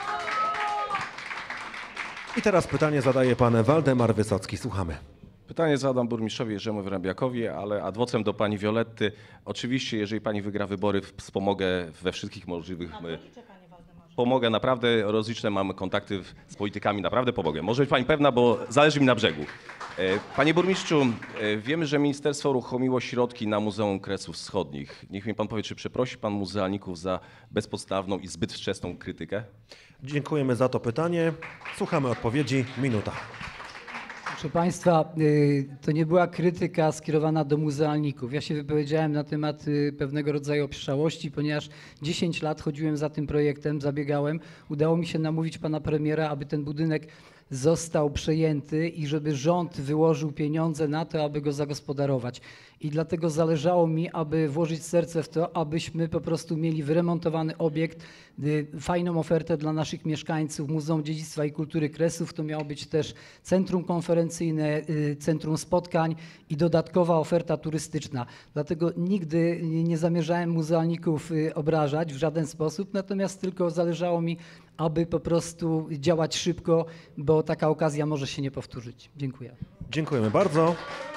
I teraz pytanie zadaje pan Waldemar Wysocki. Słuchamy. Pytanie zadam burmistrzowi Jerzemu Wrębiakowi, ale adwocem do pani Violetty. Oczywiście, jeżeli pani wygra wybory, wspomogę we wszystkich możliwych... Pomogę, naprawdę rozliczne mamy kontakty z politykami, naprawdę pomogę. Może być pani pewna, bo zależy mi na Brzegu. Panie burmistrzu, wiemy, że ministerstwo uruchomiło środki na Muzeum Kresów Wschodnich. Niech mi pan powie, czy przeprosi pan muzealników za bezpodstawną i zbyt wczesną krytykę? Dziękujemy za to pytanie. Słuchamy odpowiedzi. Minuta. Proszę Państwa, to nie była krytyka skierowana do muzealników. Ja się wypowiedziałem na temat pewnego rodzaju opieszałości, ponieważ 10 lat chodziłem za tym projektem, zabiegałem. Udało mi się namówić pana premiera, aby ten budynek został przejęty i żeby rząd wyłożył pieniądze na to, aby go zagospodarować. I dlatego zależało mi, aby włożyć serce w to, abyśmy po prostu mieli wyremontowany obiekt, fajną ofertę dla naszych mieszkańców. Muzeum Dziedzictwa i Kultury Kresów to miało być też centrum konferencyjne, centrum spotkań i dodatkowa oferta turystyczna. Dlatego nigdy nie zamierzałem muzealników obrażać w żaden sposób, natomiast tylko zależało mi, aby po prostu działać szybko, bo taka okazja może się nie powtórzyć. Dziękuję. Dziękujemy bardzo.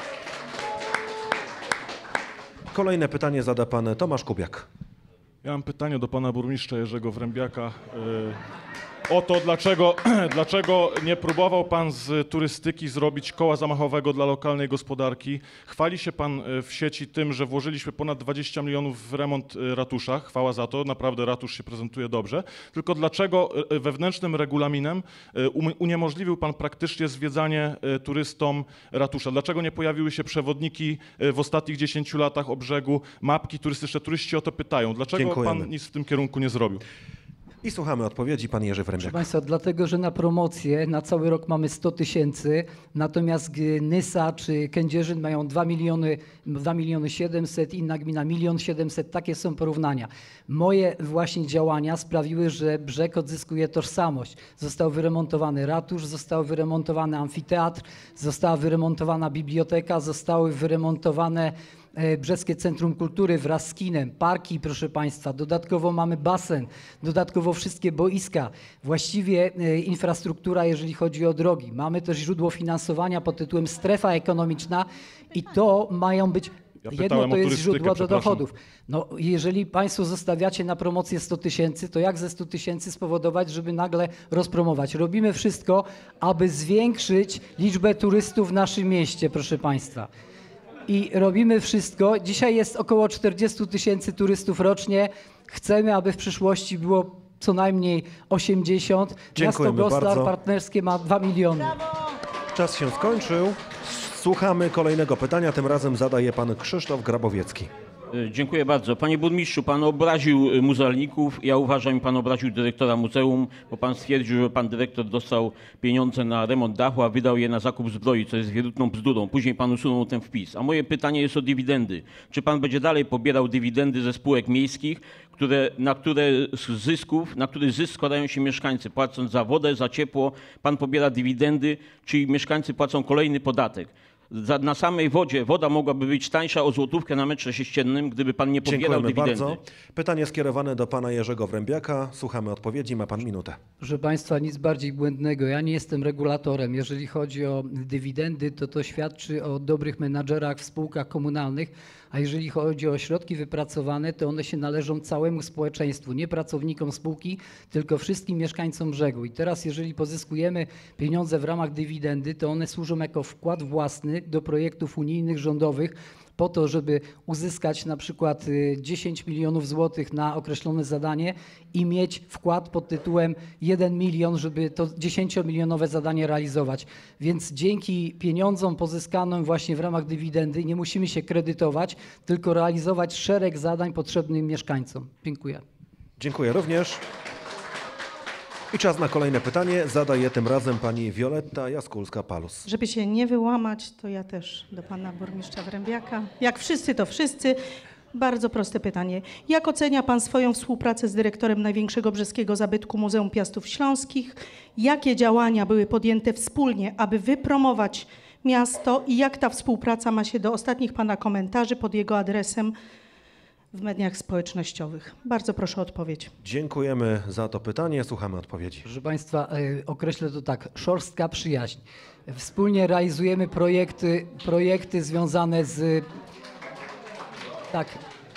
Kolejne pytanie zada pan Tomasz Kubiak. Ja mam pytanie do pana burmistrza Jerzego Wrębiaka o to, dlaczego nie próbował pan z turystyki zrobić koła zamachowego dla lokalnej gospodarki. Chwali się pan w sieci tym, że włożyliśmy ponad 20 milionów w remont ratusza. Chwała za to, naprawdę ratusz się prezentuje dobrze. Tylko dlaczego wewnętrznym regulaminem uniemożliwił pan praktycznie zwiedzanie turystom ratusza? Dlaczego nie pojawiły się przewodniki w ostatnich 10 latach o brzegu, mapki turystyczne? Turyści o to pytają. Dlaczego Dziękujemy. pan nic w tym kierunku nie zrobił? I słuchamy odpowiedzi. Pan Jerzy Proszę Wrębiak. Państwa, dlatego, że na promocję na cały rok mamy 100 000, natomiast Nysa czy Kędzierzyn mają 2 miliony 700, inna gmina 1 700 000, takie są porównania. Moje właśnie działania sprawiły, że Brzeg odzyskuje tożsamość. Został wyremontowany ratusz, został wyremontowany amfiteatr, została wyremontowana biblioteka, zostały wyremontowane Brzeskie Centrum Kultury wraz z kinem, parki, proszę Państwa, dodatkowo mamy basen, dodatkowo wszystkie boiska, właściwie infrastruktura, jeżeli chodzi o drogi. Mamy też źródło finansowania pod tytułem strefa ekonomiczna i to mają być... Jedno pytałem to o jest turystykę, źródło do przepraszam. dochodów. No, jeżeli Państwo zostawiacie na promocję 100 000, to jak ze 100 000 spowodować, żeby nagle rozpromować? Robimy wszystko, aby zwiększyć liczbę turystów w naszym mieście, proszę Państwa. I robimy wszystko. Dzisiaj jest około 40 000 turystów rocznie. Chcemy, aby w przyszłości było co najmniej 80. Dziękujemy Miasto Goslar bardzo. partnerskie ma 2 miliony. Czas się skończył. Słuchamy kolejnego pytania. Tym razem zadaje pan Krzysztof Grabowiecki. Dziękuję bardzo. Panie burmistrzu, pan obraził muzealników. Ja uważam, że pan obraził dyrektora muzeum, bo pan stwierdził, że pan dyrektor dostał pieniądze na remont dachu, a wydał je na zakup zbroi, co jest wierutną bzdurą. Później pan usunął ten wpis. A moje pytanie jest o dywidendy. Czy pan będzie dalej pobierał dywidendy ze spółek miejskich, na których zysk składają się mieszkańcy, płacąc za wodę, za ciepło, pan pobiera dywidendy, czyli mieszkańcy płacą kolejny podatek. Na samej wodzie woda mogłaby być tańsza o złotówkę na metrze sześciennym, gdyby pan nie pobierał Dziękujemy dywidendy. bardzo. Pytanie skierowane do pana Jerzego Wrębiaka. Słuchamy odpowiedzi. Ma pan minutę. Proszę Państwa, nic bardziej błędnego. Ja nie jestem regulatorem. Jeżeli chodzi o dywidendy, to świadczy o dobrych menadżerach w spółkach komunalnych, a jeżeli chodzi o środki wypracowane, to one się należą całemu społeczeństwu, nie pracownikom spółki, tylko wszystkim mieszkańcom brzegu. I teraz, jeżeli pozyskujemy pieniądze w ramach dywidendy, to one służą jako wkład własny do projektów unijnych, rządowych, po to, żeby uzyskać na przykład 10 milionów złotych na określone zadanie i mieć wkład pod tytułem 1 milion, żeby to 10-milionowe zadanie realizować. Więc dzięki pieniądzom pozyskanym właśnie w ramach dywidendy nie musimy się kredytować, tylko realizować szereg zadań potrzebnych mieszkańcom. Dziękuję. Dziękuję również. I czas na kolejne pytanie. Zadaje tym razem pani Wioletta Jaskulska-Palus. Żeby się nie wyłamać, to ja też do pana burmistrza Wrębiaka. Jak wszyscy, to wszyscy. Bardzo proste pytanie. Jak ocenia pan swoją współpracę z dyrektorem największego brzeskiego zabytku Muzeum Piastów Śląskich? Jakie działania były podjęte wspólnie, aby wypromować miasto i jak ta współpraca ma się do ostatnich pana komentarzy pod jego adresem w mediach społecznościowych? Bardzo proszę o odpowiedź. Dziękujemy za to pytanie. Słuchamy odpowiedzi. Proszę Państwa, określę to tak, szorstka przyjaźń. Wspólnie realizujemy projekty związane z... Tak,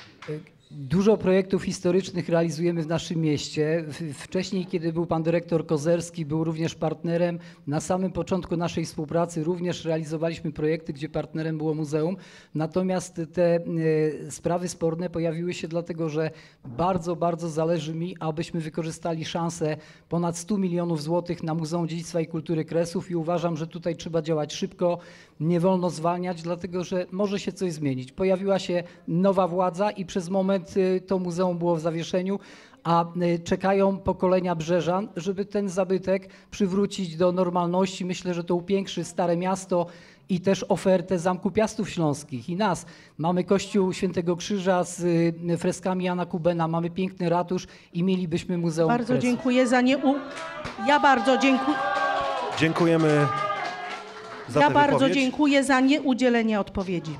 dużo projektów historycznych realizujemy w naszym mieście. Wcześniej, kiedy był pan dyrektor Kozerski, był również partnerem. Na samym początku naszej współpracy również realizowaliśmy projekty, gdzie partnerem było muzeum. Natomiast te sprawy sporne pojawiły się dlatego, że bardzo, bardzo zależy mi, abyśmy wykorzystali szansę ponad 100 milionów złotych na Muzeum Dziedzictwa i Kultury Kresów i uważam, że tutaj trzeba działać szybko, nie wolno zwalniać, dlatego że może się coś zmienić. Pojawiła się nowa władza i przez moment to muzeum było w zawieszeniu, a czekają pokolenia brzeżan, żeby ten zabytek przywrócić do normalności. Myślę, że to upiększy Stare Miasto i też ofertę Zamku Piastów Śląskich i nas. Mamy Kościół Świętego Krzyża z freskami Jana Kubena, mamy piękny ratusz i mielibyśmy Muzeum Bardzo Kresów. dziękuję za Ja bardzo dziękuję. Dziękujemy za Ja tę bardzo wypowiedź. dziękuję za nieudzielenie odpowiedzi.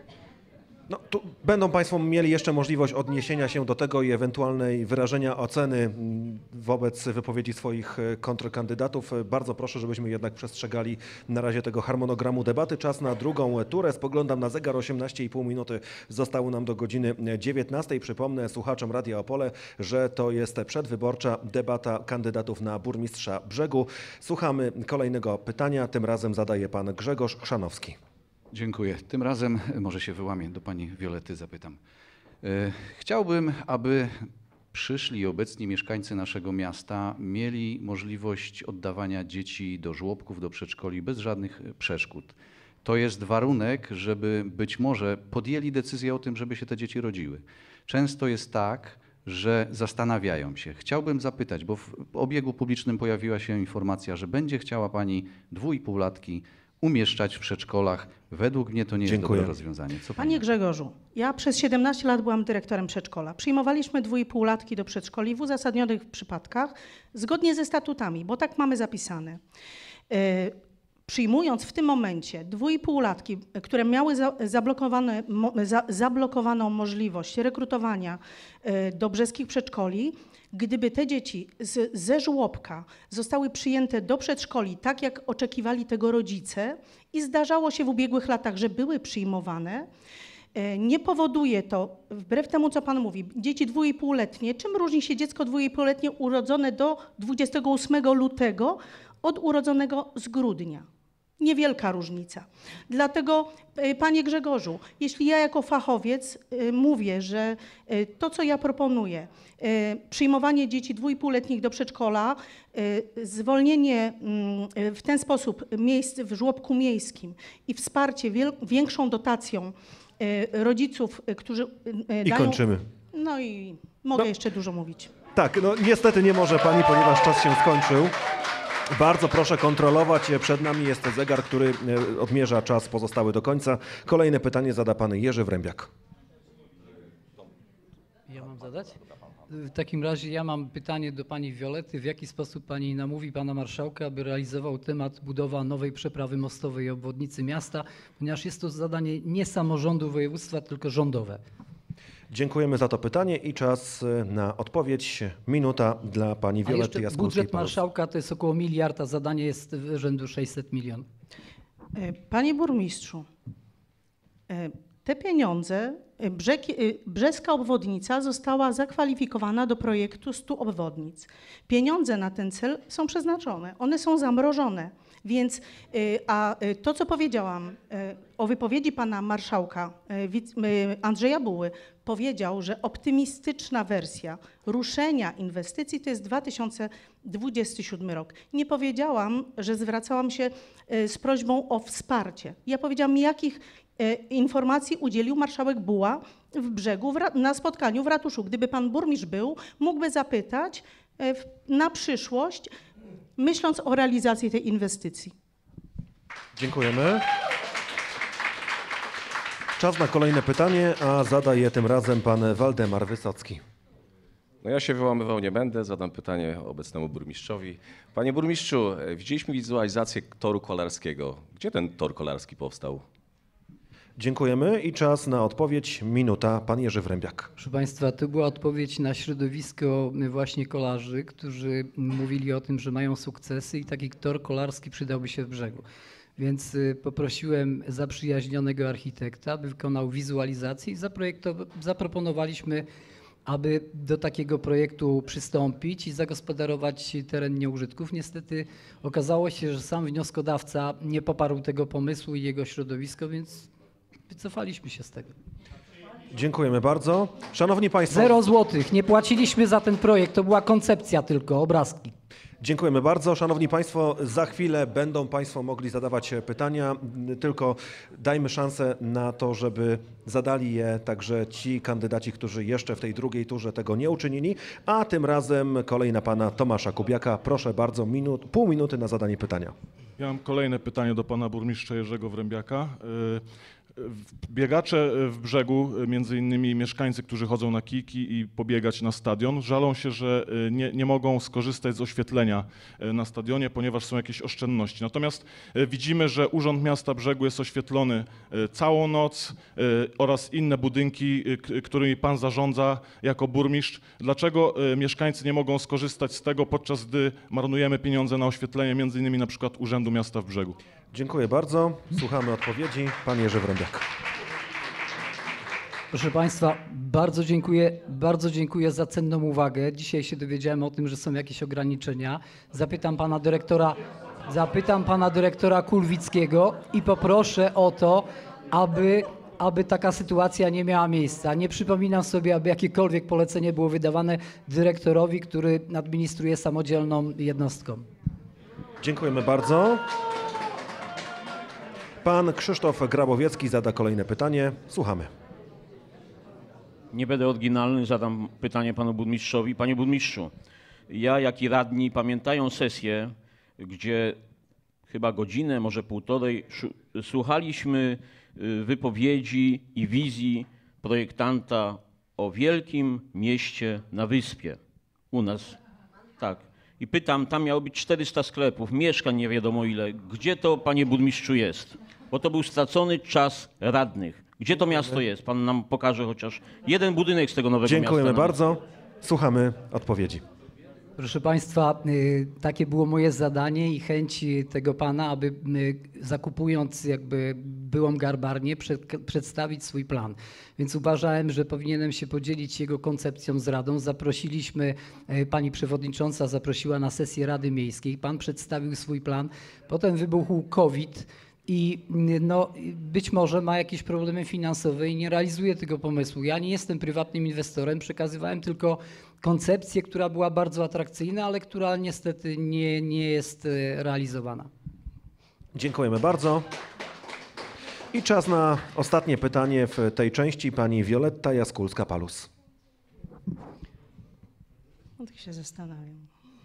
No, tu będą Państwo mieli jeszcze możliwość odniesienia się do tego i ewentualnej wyrażenia oceny wobec wypowiedzi swoich kontrkandydatów. Bardzo proszę, żebyśmy jednak przestrzegali na razie tego harmonogramu debaty. Czas na drugą turę. Spoglądam na zegar, 18,5 minuty zostało nam do godziny 19. Przypomnę słuchaczom Radia Opole, że to jest przedwyborcza debata kandydatów na burmistrza Brzegu. Słuchamy kolejnego pytania. Tym razem zadaje pan Grzegorz Chrzanowski. Dziękuję. Tym razem może się wyłamię, do pani Wiolety zapytam. Chciałbym, aby przyszli obecni mieszkańcy naszego miasta mieli możliwość oddawania dzieci do żłobków, do przedszkoli bez żadnych przeszkód. To jest warunek, żeby być może podjęli decyzję o tym, żeby się te dzieci rodziły. Często jest tak, że zastanawiają się. Chciałbym zapytać, bo w obiegu publicznym pojawiła się informacja, że będzie chciała pani 2,5-latki umieszczać w przedszkolach. Według mnie to nie jest Dziękuję. dobre rozwiązanie. Co Panie Grzegorzu, ja przez 17 lat byłam dyrektorem przedszkola. Przyjmowaliśmy 2,5-latki do przedszkoli w uzasadnionych przypadkach, zgodnie ze statutami, bo tak mamy zapisane. przyjmując w tym momencie 2,5-latki, które miały zablokowaną możliwość rekrutowania do brzeskich przedszkoli, gdyby te dzieci ze żłobka zostały przyjęte do przedszkoli, tak jak oczekiwali tego rodzice i zdarzało się w ubiegłych latach, że były przyjmowane, nie powoduje to, wbrew temu co Pan mówi, dzieci 2,5-letnie, czym różni się dziecko 2,5-letnie urodzone do 28 lutego od urodzonego z grudnia? Niewielka różnica. Dlatego, Panie Grzegorzu, jeśli ja jako fachowiec mówię, że to, co ja proponuję, przyjmowanie dzieci 2,5-letnich do przedszkola, zwolnienie w ten sposób miejsc w żłobku miejskim i wsparcie większą dotacją rodziców, którzy dają... kończymy. No i mogę jeszcze dużo mówić. Tak, no niestety nie może pani, ponieważ czas się skończył. Bardzo proszę kontrolować. Przed nami jest zegar, który odmierza czas pozostały do końca. Kolejne pytanie zada pan Jerzy Wrębiak. Ja mam zadać? W takim razie ja mam pytanie do pani Wiolety. W jaki sposób pani namówi pana marszałka, aby realizował temat budowa nowej przeprawy mostowej i obwodnicy miasta, ponieważ jest to zadanie nie samorządu województwa, tylko rządowe. Dziękujemy za to pytanie i czas na odpowiedź. Minuta dla pani A Wiolety jeszcze Jaskólskiej. budżet marszałka to jest około 1 miliard, a zadanie jest rzędu 600 milionów. Panie burmistrzu, te pieniądze, brzeska obwodnica została zakwalifikowana do projektu 100 obwodnic. Pieniądze na ten cel są przeznaczone, one są zamrożone. Więc, to co powiedziałam o wypowiedzi pana marszałka Andrzeja Buły, powiedział, że optymistyczna wersja ruszenia inwestycji to jest 2027 rok. Nie powiedziałam, że zwracałam się z prośbą o wsparcie. Ja powiedziałam, jakich informacji udzielił marszałek Buła w Brzegu na spotkaniu w ratuszu. Gdyby pan burmistrz był, mógłby zapytać na przyszłość, myśląc o realizacji tej inwestycji. Dziękujemy. Czas na kolejne pytanie, a zadaje tym razem pan Waldemar Wysocki. No ja się wyłamywał nie będę, zadam pytanie obecnemu burmistrzowi. Panie burmistrzu, widzieliśmy wizualizację toru kolarskiego. Gdzie ten tor kolarski powstał? Dziękujemy i czas na odpowiedź. Minuta, pan Jerzy Wrębiak. Proszę Państwa, to była odpowiedź na środowisko właśnie kolarzy, którzy mówili o tym, że mają sukcesy i taki tor kolarski przydałby się w Brzegu. Więc poprosiłem zaprzyjaźnionego architekta, aby wykonał wizualizację i zaproponowaliśmy, aby do takiego projektu przystąpić i zagospodarować teren nieużytków. Niestety okazało się, że sam wnioskodawca nie poparł tego pomysłu i jego środowisko, więc wycofaliśmy się z tego. Dziękujemy bardzo. Szanowni Państwo. 0 złotych. Nie płaciliśmy za ten projekt, to była koncepcja tylko, obrazki. Dziękujemy bardzo. Szanowni Państwo, za chwilę będą Państwo mogli zadawać pytania, tylko dajmy szansę na to, żeby zadali je także ci kandydaci, którzy jeszcze w tej drugiej turze tego nie uczynili, a tym razem kolej na pana Tomasza Kubiaka. Proszę bardzo, pół minuty na zadanie pytania. Ja mam kolejne pytanie do pana burmistrza Jerzego Wrębiaka. Biegacze w Brzegu, między innymi mieszkańcy, którzy chodzą na kijki i pobiegać na stadion, żalą się, że nie mogą skorzystać z oświetlenia na stadionie, ponieważ są jakieś oszczędności. Natomiast widzimy, że Urząd Miasta Brzegu jest oświetlony całą noc oraz inne budynki, którymi pan zarządza jako burmistrz. Dlaczego mieszkańcy nie mogą skorzystać z tego, podczas gdy marnujemy pieniądze na oświetlenie, między innymi na przykład Urzędu Miasta w Brzegu? Dziękuję bardzo. Słuchamy odpowiedzi. Pan Jerzy Wrębiak. Proszę Państwa, bardzo dziękuję za cenną uwagę. Dzisiaj się dowiedziałem o tym, że są jakieś ograniczenia. Zapytam pana dyrektora Kulwickiego i poproszę o to, aby taka sytuacja nie miała miejsca. Nie przypominam sobie, aby jakiekolwiek polecenie było wydawane dyrektorowi, który administruje samodzielną jednostką. Dziękujemy bardzo. Pan Krzysztof Grabowiecki zada kolejne pytanie. Słuchamy. Nie będę oryginalny, zadam pytanie panu burmistrzowi. Panie burmistrzu, ja jak i radni pamiętają sesję, gdzie chyba godzinę, może półtorej słuchaliśmy wypowiedzi i wizji projektanta o wielkim mieście na wyspie u nas. Tak. i pytam, tam miało być 400 sklepów, mieszkań nie wiadomo ile. Gdzie to, panie burmistrzu, jest? Bo to był stracony czas radnych. Gdzie to miasto jest? Pan nam pokaże chociaż jeden budynek z tego nowego Dziękujemy miasta. bardzo. Słuchamy odpowiedzi. Proszę Państwa, takie było moje zadanie i chęć tego pana, aby zakupując jakby byłą garbarnię, przedstawić swój plan. Więc uważałem, że powinienem się podzielić jego koncepcją z Radą. Zaprosiliśmy, pani przewodnicząca zaprosiła na sesję Rady Miejskiej, pan przedstawił swój plan, potem wybuchł COVID i no, być może ma jakieś problemy finansowe i nie realizuje tego pomysłu. Ja nie jestem prywatnym inwestorem, przekazywałem tylko koncepcję, która była bardzo atrakcyjna, ale która niestety nie jest realizowana. Dziękujemy bardzo. I czas na ostatnie pytanie w tej części. Pani Wioletta Jaskulska-Palus. No tak się zastanawiam.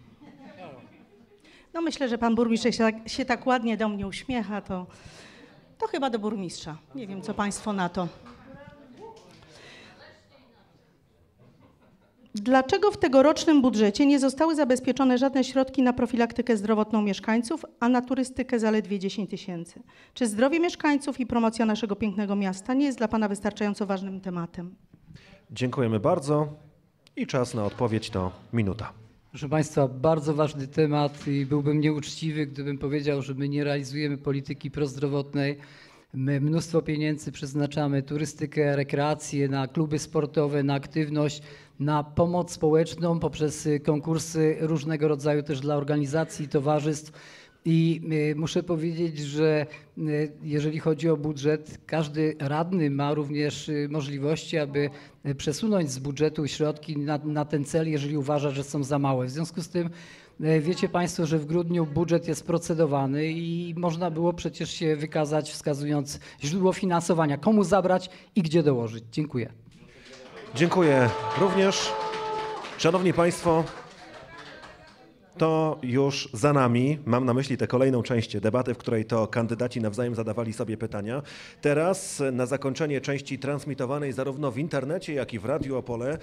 No myślę, że pan burmistrz się tak ładnie do mnie uśmiecha, to chyba do burmistrza. Nie wiem, co państwo na to. Dlaczego w tegorocznym budżecie nie zostały zabezpieczone żadne środki na profilaktykę zdrowotną mieszkańców, a na turystykę zaledwie 10 000? Czy zdrowie mieszkańców i promocja naszego pięknego miasta nie jest dla pana wystarczająco ważnym tematem? Dziękujemy bardzo. I czas na odpowiedź to minuta. Proszę Państwa, bardzo ważny temat i byłbym nieuczciwy, gdybym powiedział, że my nie realizujemy polityki prozdrowotnej. My mnóstwo pieniędzy przeznaczamy, turystykę, rekreację, na kluby sportowe, na aktywność, na pomoc społeczną poprzez konkursy różnego rodzaju też dla organizacji i towarzystw. I muszę powiedzieć, że jeżeli chodzi o budżet, każdy radny ma również możliwości, aby przesunąć z budżetu środki na ten cel, jeżeli uważa, że są za małe. W związku z tym wiecie Państwo, że w grudniu budżet jest procedowany i można było przecież się wykazać, wskazując źródło finansowania, komu zabrać i gdzie dołożyć. Dziękuję. Dziękuję również. Szanowni Państwo, to już za nami. Mam na myśli tę kolejną część debaty, w której to kandydaci nawzajem zadawali sobie pytania. Teraz na zakończenie części transmitowanej zarówno w internecie, jak i w Radiu Opole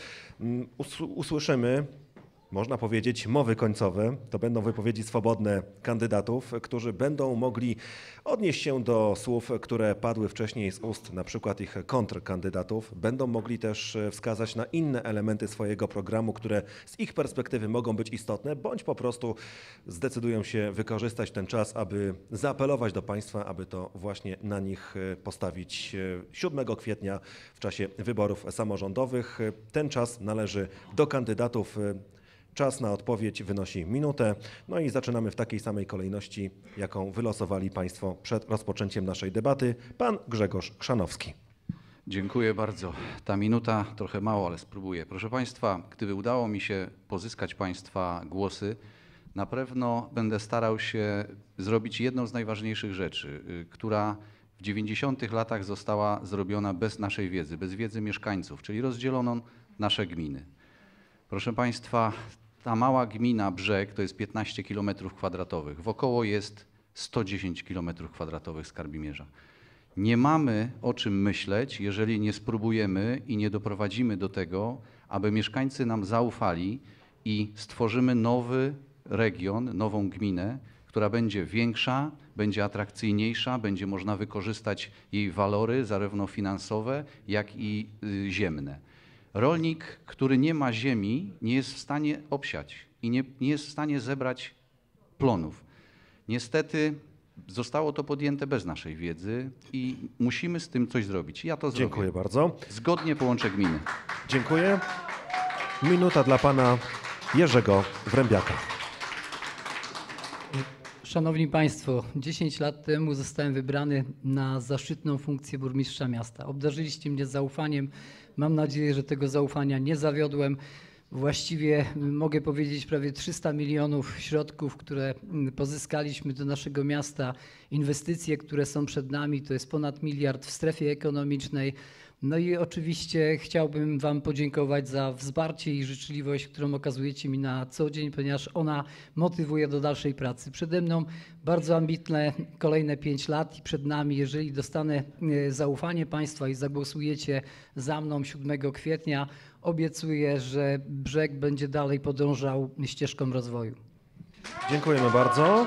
usłyszymy, można powiedzieć, mowy końcowe. To będą wypowiedzi swobodne kandydatów, którzy będą mogli odnieść się do słów, które padły wcześniej z ust na przykład ich kontrkandydatów. Będą mogli też wskazać na inne elementy swojego programu, które z ich perspektywy mogą być istotne, bądź po prostu zdecydują się wykorzystać ten czas, aby zaapelować do państwa, aby to właśnie na nich postawić 7 kwietnia w czasie wyborów samorządowych. Ten czas należy do kandydatów. Czas na odpowiedź wynosi minutę. No i zaczynamy w takiej samej kolejności, jaką wylosowali Państwo przed rozpoczęciem naszej debaty. Pan Grzegorz Chrzanowski. Dziękuję bardzo. Ta minuta trochę mało, ale spróbuję. Proszę Państwa, gdyby udało mi się pozyskać Państwa głosy, na pewno będę starał się zrobić jedną z najważniejszych rzeczy, która w 90 latach została zrobiona bez naszej wiedzy, bez wiedzy mieszkańców, czyli rozdzielono nasze gminy. Proszę Państwa, ta mała gmina Brzeg to jest 15 km². Wokoło jest 110 km² Skarbimierza. Nie mamy o czym myśleć, jeżeli nie spróbujemy i nie doprowadzimy do tego, aby mieszkańcy nam zaufali i stworzymy nowy region, nową gminę, która będzie większa, będzie atrakcyjniejsza, będzie można wykorzystać jej walory zarówno finansowe, jak i ziemne. Rolnik, który nie ma ziemi, nie jest w stanie obsiać i nie jest w stanie zebrać plonów. Niestety zostało to podjęte bez naszej wiedzy i musimy z tym coś zrobić. Ja to zrobię. Dziękuję bardzo. Zgodnie połączę gminy. Dziękuję. Minuta dla pana Jerzego Wrębiaka. Szanowni Państwo, 10 lat temu zostałem wybrany na zaszczytną funkcję burmistrza miasta. Obdarzyliście mnie zaufaniem. Mam nadzieję, że tego zaufania nie zawiodłem. Właściwie mogę powiedzieć prawie 300 milionów środków, które pozyskaliśmy do naszego miasta. Inwestycje, które są przed nami, to jest ponad 1 miliard w strefie ekonomicznej. No i oczywiście chciałbym Wam podziękować za wsparcie i życzliwość, którą okazujecie mi na co dzień, ponieważ ona motywuje do dalszej pracy. Przede mną bardzo ambitne kolejne 5 lat i przed nami, jeżeli dostanę zaufanie Państwa i zagłosujecie za mną 7 kwietnia, obiecuję, że Brzeg będzie dalej podążał ścieżką rozwoju. Dziękujemy bardzo.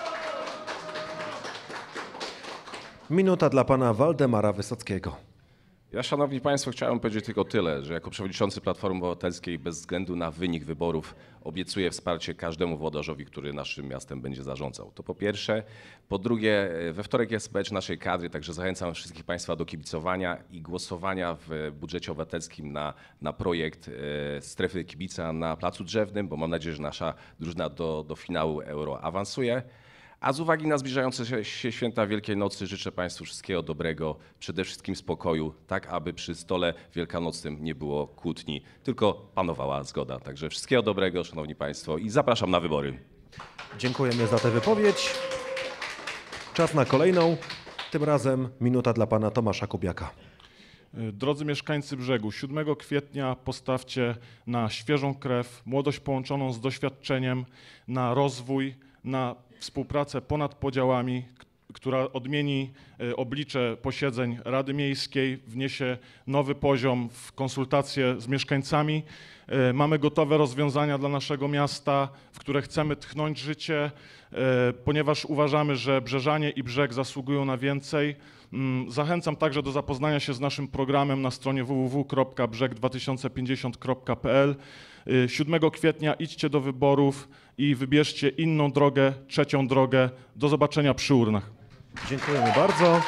Minuta dla pana Waldemara Wysockiego. Ja, szanowni państwo, chciałem powiedzieć tylko tyle, że jako przewodniczący Platformy Obywatelskiej bez względu na wynik wyborów obiecuję wsparcie każdemu włodarzowi, który naszym miastem będzie zarządzał. To po pierwsze. Po drugie, we wtorek jest mecz naszej kadry, także zachęcam wszystkich państwa do kibicowania i głosowania w budżecie obywatelskim na projekt strefy kibica na Placu Drzewnym, bo mam nadzieję, że nasza drużyna do finału Euro awansuje. A z uwagi na zbliżające się święta Wielkiej Nocy życzę państwu wszystkiego dobrego, przede wszystkim spokoju, tak aby przy stole wielkanocnym nie było kłótni, tylko panowała zgoda. Także wszystkiego dobrego, szanowni państwo, i zapraszam na wybory. Dziękujemy za tę wypowiedź. Czas na kolejną. Tym razem minuta dla pana Tomasza Kubiaka. Drodzy mieszkańcy Brzegu, 7 kwietnia postawcie na świeżą krew, młodość połączoną z doświadczeniem, na rozwój, na współpracę ponad podziałami, która odmieni oblicze posiedzeń Rady Miejskiej, wniesie nowy poziom w konsultacje z mieszkańcami. Mamy gotowe rozwiązania dla naszego miasta, w które chcemy tchnąć życie, ponieważ uważamy, że Brzeżanie i Brzeg zasługują na więcej. Zachęcam także do zapoznania się z naszym programem na stronie www.brzeg2050.pl. 7 kwietnia idźcie do wyborów i wybierzcie inną drogę, trzecią drogę. Do zobaczenia przy urnach. Dziękujemy bardzo.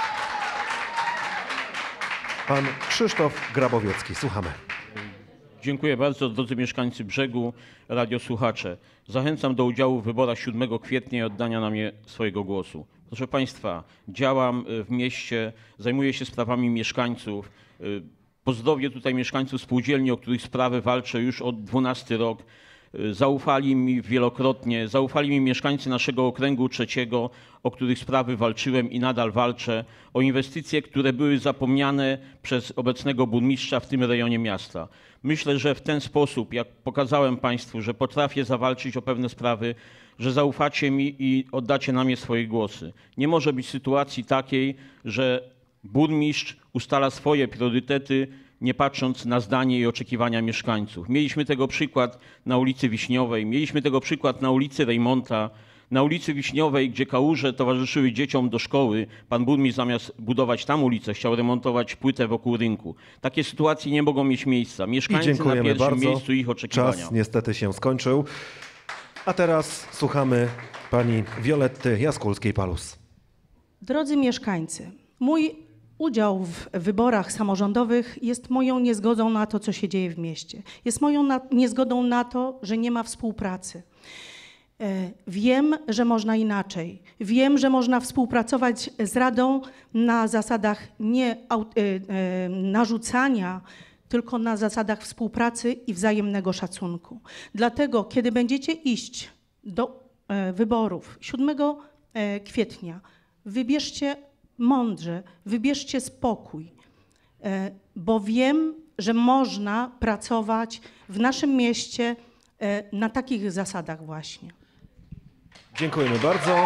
Pan Krzysztof Grabowiecki, słuchamy. Dziękuję bardzo, drodzy mieszkańcy Brzegu, radiosłuchacze. Zachęcam do udziału w wyborach 7 kwietnia i oddania na mnie swojego głosu. Proszę państwa, działam w mieście, zajmuję się sprawami mieszkańców. Pozdrowię tutaj mieszkańców spółdzielni, o których sprawy walczę już od 12 rok. Zaufali mi wielokrotnie, zaufali mi mieszkańcy naszego okręgu trzeciego, o których sprawy walczyłem i nadal walczę, o inwestycje, które były zapomniane przez obecnego burmistrza w tym rejonie miasta. Myślę, że w ten sposób, jak pokazałem państwu, że potrafię zawalczyć o pewne sprawy, że zaufacie mi i oddacie na mnie swoje głosy. Nie może być sytuacji takiej, że burmistrz ustala swoje priorytety, nie patrząc na zdanie i oczekiwania mieszkańców. Mieliśmy tego przykład na ulicy Wiśniowej, mieliśmy tego przykład na ulicy Rejmonta, na ulicy Wiśniowej, gdzie kałuże towarzyszyły dzieciom do szkoły. Pan burmistrz zamiast budować tam ulicę, chciał remontować płytę wokół rynku. Takie sytuacje nie mogą mieć miejsca. I Mieszkańcy na dziękujemy pierwszym bardzo. miejscu, ich oczekiwania. Czas niestety się skończył. A teraz słuchamy pani Violetty Jaskulskiej-Palus. Drodzy mieszkańcy, mój udział w wyborach samorządowych jest moją niezgodą na to, co się dzieje w mieście. Jest moją niezgodą na to, że nie ma współpracy. Wiem, że można inaczej. Wiem, że można współpracować z Radą na zasadach nie narzucania, tylko na zasadach współpracy i wzajemnego szacunku. Dlatego, kiedy będziecie iść do wyborów 7 kwietnia, wybierzcie mądrze, wybierzcie spokój, bo wiem, że można pracować w naszym mieście na takich zasadach właśnie. Dziękujemy bardzo.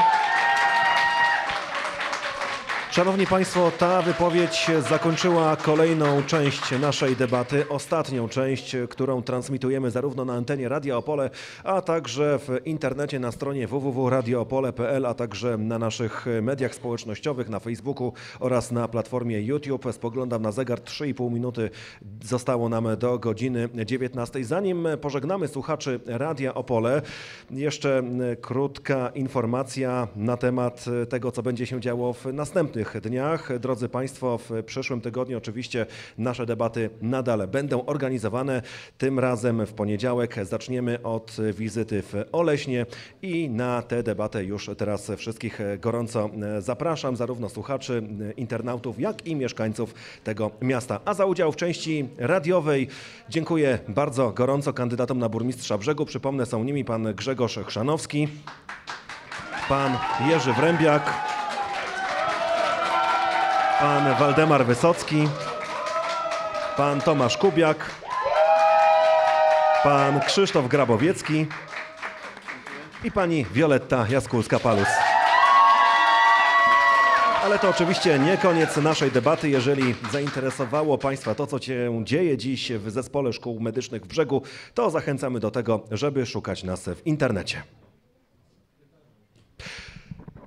Szanowni Państwo, ta wypowiedź zakończyła kolejną część naszej debaty, ostatnią część, którą transmitujemy zarówno na antenie Radia Opole, a także w internecie na stronie www.radioopole.pl, a także na naszych mediach społecznościowych, na Facebooku oraz na platformie YouTube. Spoglądam na zegar, 3,5 minuty zostało nam do godziny 19. Zanim pożegnamy słuchaczy Radia Opole, jeszcze krótka informacja na temat tego, co będzie się działo w następnych dniach. Drodzy Państwo, w przyszłym tygodniu oczywiście nasze debaty nadal będą organizowane. Tym razem w poniedziałek zaczniemy od wizyty w Oleśnie i na tę debatę już teraz wszystkich gorąco zapraszam, zarówno słuchaczy, internautów, jak i mieszkańców tego miasta. A za udział w części radiowej dziękuję bardzo gorąco kandydatom na burmistrza Brzegu. Przypomnę, są nimi pan Grzegorz Chrzanowski, pan Jerzy Wrębiak, pan Waldemar Wysocki, pan Tomasz Kubiak, pan Krzysztof Grabowiecki i pani Violetta Jaskulska-Palus. Ale to oczywiście nie koniec naszej debaty. Jeżeli zainteresowało Państwa to, co się dzieje dziś w Zespole Szkół Medycznych w Brzegu, to zachęcamy do tego, żeby szukać nas w internecie.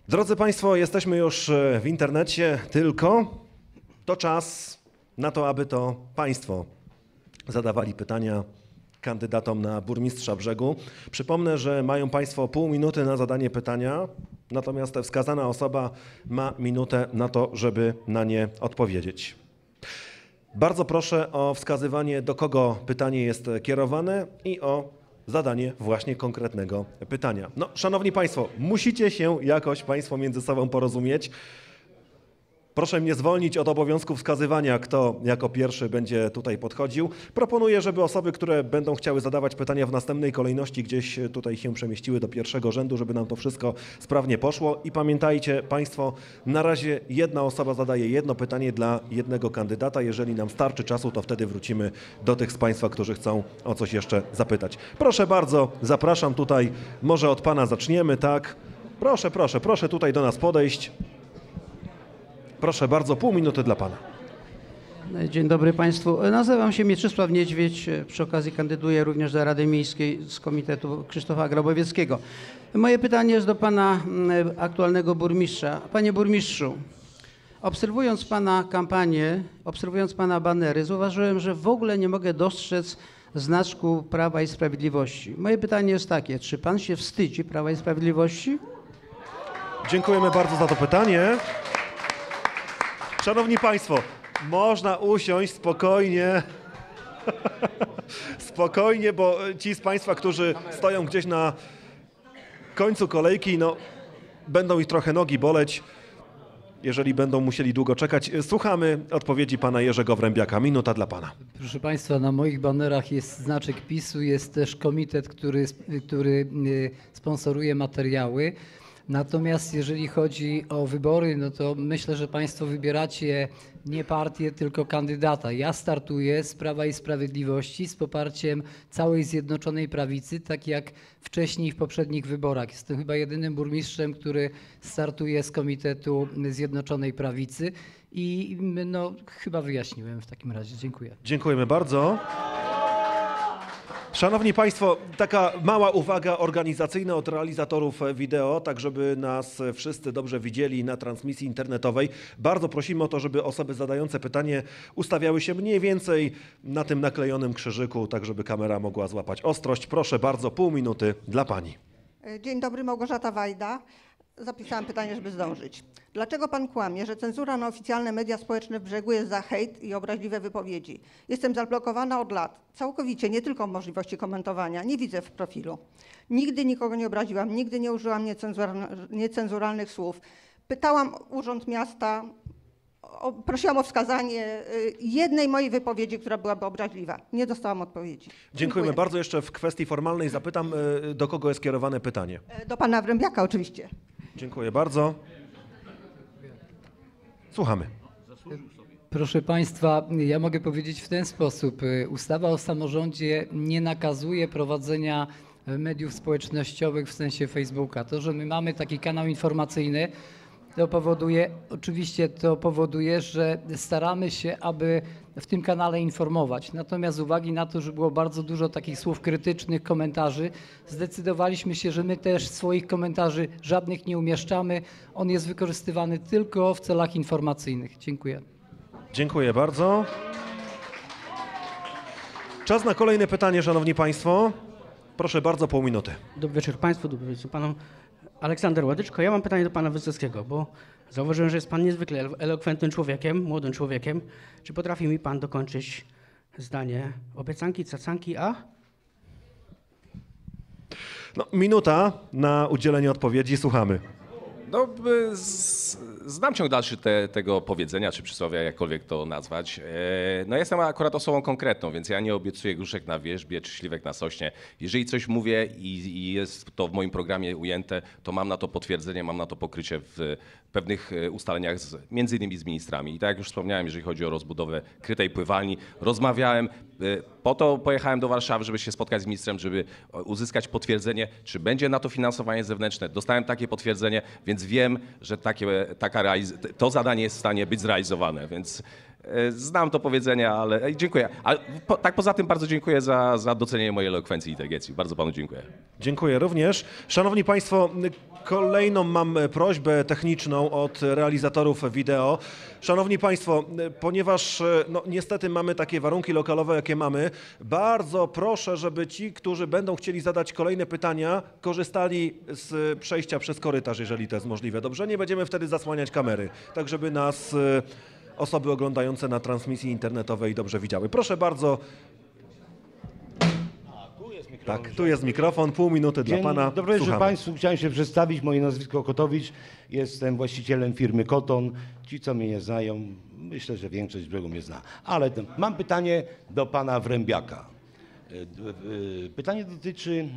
Drodzy Państwo, jesteśmy już w internecie, tylko to czas na to, aby to Państwo zadawali pytania kandydatom na burmistrza Brzegu. Przypomnę, że mają Państwo pół minuty na zadanie pytania, natomiast wskazana osoba ma minutę na to, żeby na nie odpowiedzieć. Bardzo proszę o wskazywanie, do kogo pytanie jest kierowane i o zadanie właśnie konkretnego pytania. No, szanowni Państwo, musicie się jakoś Państwo między sobą porozumieć. Proszę mnie zwolnić od obowiązku wskazywania, kto jako pierwszy będzie tutaj podchodził. Proponuję, żeby osoby, które będą chciały zadawać pytania w następnej kolejności, gdzieś tutaj się przemieściły do pierwszego rzędu, żeby nam to wszystko sprawnie poszło. I pamiętajcie Państwo, na razie jedna osoba zadaje jedno pytanie dla jednego kandydata. Jeżeli nam starczy czasu, to wtedy wrócimy do tych z Państwa, którzy chcą o coś jeszcze zapytać. Proszę bardzo, zapraszam tutaj, może od Pana zaczniemy, tak? Proszę tutaj do nas podejść. Proszę bardzo, pół minuty dla Pana. Dzień dobry Państwu. Nazywam się Mieczysław Niedźwiedź. Przy okazji kandyduję również do Rady Miejskiej z Komitetu Krzysztofa Grabowieckiego. Moje pytanie jest do Pana aktualnego burmistrza. Panie burmistrzu, obserwując Pana kampanię, obserwując Pana banery, zauważyłem, że w ogóle nie mogę dostrzec znaczku Prawa i Sprawiedliwości. Moje pytanie jest takie, czy Pan się wstydzi Prawa i Sprawiedliwości? Dziękujemy bardzo za to pytanie. Szanowni Państwo, można usiąść spokojnie, spokojnie, bo ci z Państwa, którzy stoją gdzieś na końcu kolejki, no, będą ich trochę nogi boleć, jeżeli będą musieli długo czekać. Słuchamy odpowiedzi Pana Jerzego Wrębiaka. Minuta dla Pana. Proszę Państwa, na moich banerach jest znaczek PiS-u, jest też komitet, który sponsoruje materiały. Natomiast jeżeli chodzi o wybory, no to myślę, że Państwo wybieracie nie partię, tylko kandydata. Ja startuję z Prawa i Sprawiedliwości z poparciem całej Zjednoczonej Prawicy, tak jak wcześniej w poprzednich wyborach. Jestem chyba jedynym burmistrzem, który startuje z Komitetu Zjednoczonej Prawicy i no, chyba wyjaśniłem w takim razie. Dziękuję. Dziękujemy bardzo. Szanowni Państwo, taka mała uwaga organizacyjna od realizatorów wideo, tak żeby nas wszyscy dobrze widzieli na transmisji internetowej. Bardzo prosimy o to, żeby osoby zadające pytanie ustawiały się mniej więcej na tym naklejonym krzyżyku, tak żeby kamera mogła złapać ostrość. Proszę bardzo, pół minuty dla Pani. Dzień dobry, Małgorzata Wajda. Zapisałam pytanie, żeby zdążyć. Dlaczego pan kłamie, że cenzura na oficjalne media społeczne w Brzegu jest za hejt i obraźliwe wypowiedzi? Jestem zablokowana od lat. Całkowicie, nie tylko możliwości komentowania. Nie widzę w profilu. Nigdy nikogo nie obraziłam, nigdy nie użyłam niecenzuralnych słów. Pytałam Urząd Miasta, prosiłam o wskazanie jednej mojej wypowiedzi, która byłaby obraźliwa. Nie dostałam odpowiedzi. Dziękujemy bardzo. Jeszcze w kwestii formalnej zapytam, do kogo jest kierowane pytanie. Do pana Wrębiaka oczywiście. Dziękuję bardzo. Słuchamy. Proszę Państwa, ja mogę powiedzieć w ten sposób. Ustawa o samorządzie nie nakazuje prowadzenia mediów społecznościowych w sensie Facebooka. To, że my mamy taki kanał informacyjny, to powoduje, że staramy się, aby w tym kanale informować. Natomiast z uwagi na to, że było bardzo dużo takich słów krytycznych, komentarzy, zdecydowaliśmy się, że my też swoich komentarzy żadnych nie umieszczamy. On jest wykorzystywany tylko w celach informacyjnych. Dziękuję. Dziękuję bardzo. Czas na kolejne pytanie, szanowni państwo. Proszę bardzo, pół minuty. Dobry wieczór Państwu, dobry wieczór Panom. Aleksander Łodyczko, ja mam pytanie do Pana Wysockiego, bo zauważyłem, że jest Pan niezwykle elokwentnym człowiekiem, młodym człowiekiem. Czy potrafi mi Pan dokończyć zdanie? Obiecanki, cacanki, a? No, minuta na udzielenie odpowiedzi, słuchamy. No, znam ciąg dalszy tego powiedzenia, czy przysłowia, jakkolwiek to nazwać. No jestem akurat osobą konkretną, więc ja nie obiecuję gruszek na wierzbie, czy śliwek na sośnie. Jeżeli coś mówię i jest to w moim programie ujęte, to mam na to potwierdzenie, mam na to pokrycie w pewnych ustaleniach, między innymi z ministrami. I tak jak już wspomniałem, jeżeli chodzi o rozbudowę krytej pływalni, rozmawiałem, po to pojechałem do Warszawy, żeby się spotkać z ministrem, żeby uzyskać potwierdzenie, czy będzie na to finansowanie zewnętrzne. Dostałem takie potwierdzenie, więc wiem, że to zadanie jest w stanie być zrealizowane, więc Znam to powiedzenie, ale dziękuję. Ale tak poza tym bardzo dziękuję za docenienie mojej elokwencji i inteligencji. Bardzo panu dziękuję. Dziękuję również. Szanowni Państwo, kolejną mam prośbę techniczną od realizatorów wideo. Szanowni Państwo, ponieważ no, niestety mamy takie warunki lokalowe, jakie mamy, bardzo proszę, żeby ci, którzy będą chcieli zadać kolejne pytania, korzystali z przejścia przez korytarz, jeżeli to jest możliwe. Dobrze? Nie będziemy wtedy zasłaniać kamery, tak żeby nas osoby oglądające na transmisji internetowej dobrze widziały. Proszę bardzo. Tak, tu jest mikrofon, pół minuty dla pana. Dzień dobry Słuchamy. Państwu, chciałem się przedstawić. Moje nazwisko Kotowicz. Jestem właścicielem firmy Koton. Ci, co mnie nie znają, myślę, że większość z brzegu mnie zna. Ale mam pytanie do pana Wrębiaka. Pytanie dotyczy,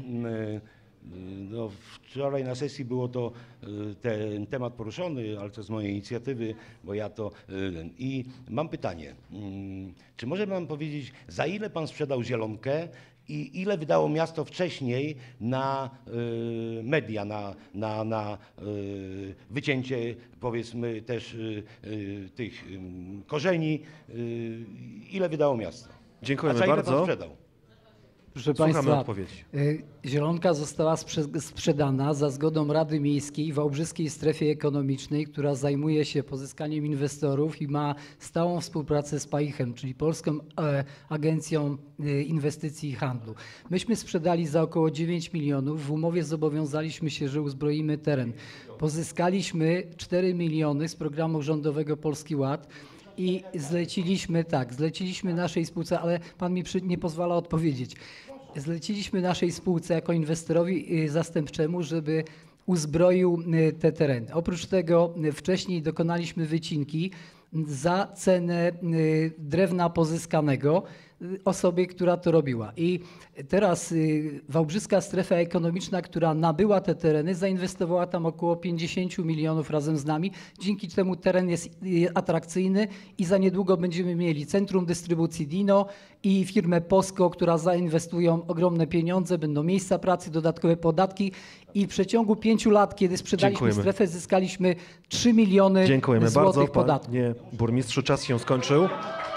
no, wczoraj na sesji było to ten temat poruszony, ale to z mojej inicjatywy, bo ja to... I mam pytanie, czy może pan powiedzieć, za ile pan sprzedał zielonkę i ile wydało miasto wcześniej na media, na wycięcie, powiedzmy, też tych korzeni, ile wydało miasto? Dziękujemy A za ile bardzo. pan sprzedał? Proszę Słuchamy Państwa, odpowiedzi. zielonka została sprzedana za zgodą Rady Miejskiej w Wałbrzyskiej Strefie Ekonomicznej, która zajmuje się pozyskaniem inwestorów i ma stałą współpracę z PAIH-em, czyli Polską Agencją Inwestycji i Handlu. Myśmy sprzedali za około 9 milionów. W umowie zobowiązaliśmy się, że uzbroimy teren. Pozyskaliśmy 4 miliony z programu rządowego Polski Ład. I zleciliśmy naszej spółce, ale pan mi nie pozwala odpowiedzieć. Zleciliśmy naszej spółce jako inwestorowi zastępczemu, żeby uzbroił te tereny. Oprócz tego wcześniej dokonaliśmy wycinki za cenę drewna pozyskanego osobie, która to robiła. I teraz Wałbrzyska Strefa Ekonomiczna, która nabyła te tereny, zainwestowała tam około 50 milionów razem z nami. Dzięki temu teren jest atrakcyjny i za niedługo będziemy mieli centrum dystrybucji Dino i firmę POSCO, która zainwestują ogromne pieniądze, będą miejsca pracy, dodatkowe podatki i w przeciągu 5 lat, kiedy sprzedaliśmy Dziękujemy. strefę, zyskaliśmy 3 miliony Dziękujemy złotych bardzo, podatku. panie burmistrzu, czas się skończył.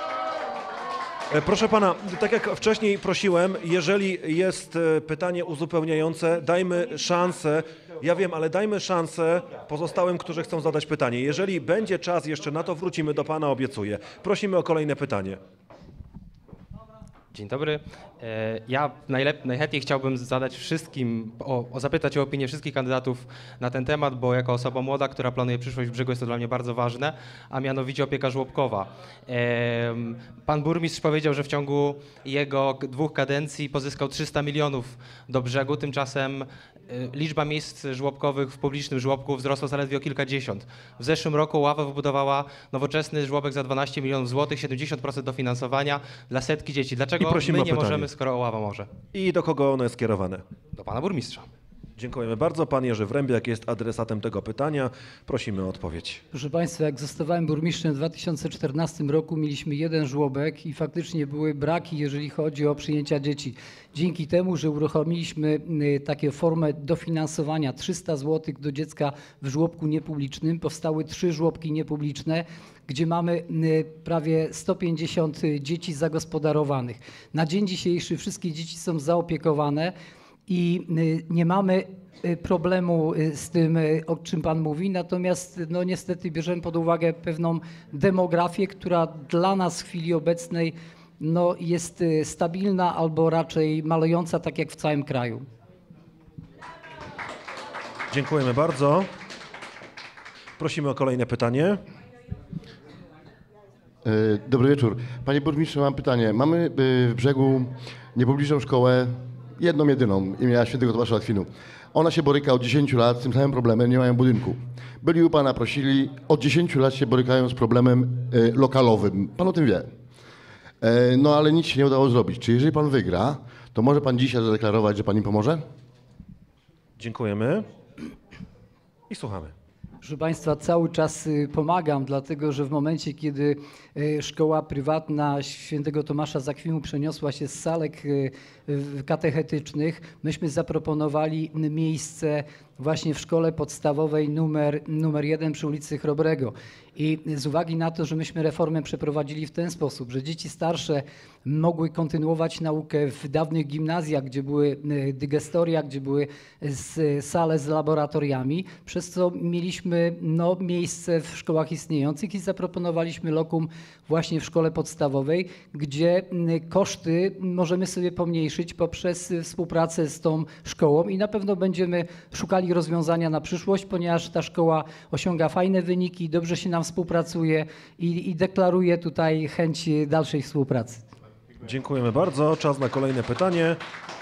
Proszę pana, tak jak wcześniej prosiłem, jeżeli jest pytanie uzupełniające, dajmy szansę, ja wiem, ale dajmy szansę pozostałym, którzy chcą zadać pytanie. Jeżeli będzie czas jeszcze na to, wrócimy do pana, obiecuję. Prosimy o kolejne pytanie. Dzień dobry. Ja najchętniej chciałbym zadać zapytać o opinię wszystkich kandydatów na ten temat, bo jako osoba młoda, która planuje przyszłość w Brzegu, jest to dla mnie bardzo ważne, a mianowicie opieka żłobkowa. Pan burmistrz powiedział, że w ciągu jego 2 kadencji pozyskał 300 milionów do Brzegu, tymczasem liczba miejsc żłobkowych w publicznym żłobku wzrosła zaledwie o kilkadziesiąt. W zeszłym roku Ława wybudowała nowoczesny żłobek za 12 milionów złotych, 70% dofinansowania dla setki dzieci. Dlaczego prosimy my o nie pytanie. możemy, skoro Ława może? I do kogo ono jest skierowane? Do pana burmistrza. Dziękujemy bardzo. Pan Jerzy Wrębiak jest adresatem tego pytania. Prosimy o odpowiedź. Proszę Państwa, jak zostawałem burmistrzem w 2014 roku, mieliśmy 1 żłobek i faktycznie były braki, jeżeli chodzi o przyjęcia dzieci. Dzięki temu, że uruchomiliśmy takie formę dofinansowania 300 zł do dziecka w żłobku niepublicznym, powstały 3 żłobki niepubliczne, gdzie mamy prawie 150 dzieci zagospodarowanych. Na dzień dzisiejszy wszystkie dzieci są zaopiekowane i nie mamy problemu z tym, o czym Pan mówi, natomiast no, niestety bierzemy pod uwagę pewną demografię, która dla nas w chwili obecnej no, jest stabilna albo raczej malejąca, tak jak w całym kraju. Dziękujemy bardzo. Prosimy o kolejne pytanie. Dobry wieczór. Panie burmistrzu, mam pytanie. Mamy w Brzegu niepubliczną szkołę, jedną jedyną, imienia Świętego Tomasza Akwinu. Ona się boryka od 10 lat z tym samym problemem, nie mają budynku. Byli u pana, prosili, od 10 lat się borykają z problemem lokalowym. Pan o tym wie. No ale nic się nie udało zrobić. Czy jeżeli pan wygra, to może pan dzisiaj zadeklarować, że pan im pomoże? Dziękujemy. I słuchamy. Proszę Państwa, cały czas pomagam, dlatego że w momencie, kiedy szkoła prywatna Świętego Tomasza z Akwinu przeniosła się z salek katechetycznych, myśmy zaproponowali miejsce właśnie w szkole podstawowej numer 1 przy ulicy Chrobrego. I z uwagi na to, że myśmy reformę przeprowadzili w ten sposób, że dzieci starsze mogły kontynuować naukę w dawnych gimnazjach, gdzie były dygestoria, gdzie były sale z laboratoriami, przez co mieliśmy miejsce w szkołach istniejących i zaproponowaliśmy lokum właśnie w szkole podstawowej, gdzie koszty możemy sobie pomniejszyć poprzez współpracę z tą szkołą i na pewno będziemy szukali rozwiązania na przyszłość, ponieważ ta szkoła osiąga fajne wyniki, dobrze się nam współpracuje i deklaruje tutaj chęć dalszej współpracy. Dziękujemy bardzo. Czas na kolejne pytanie.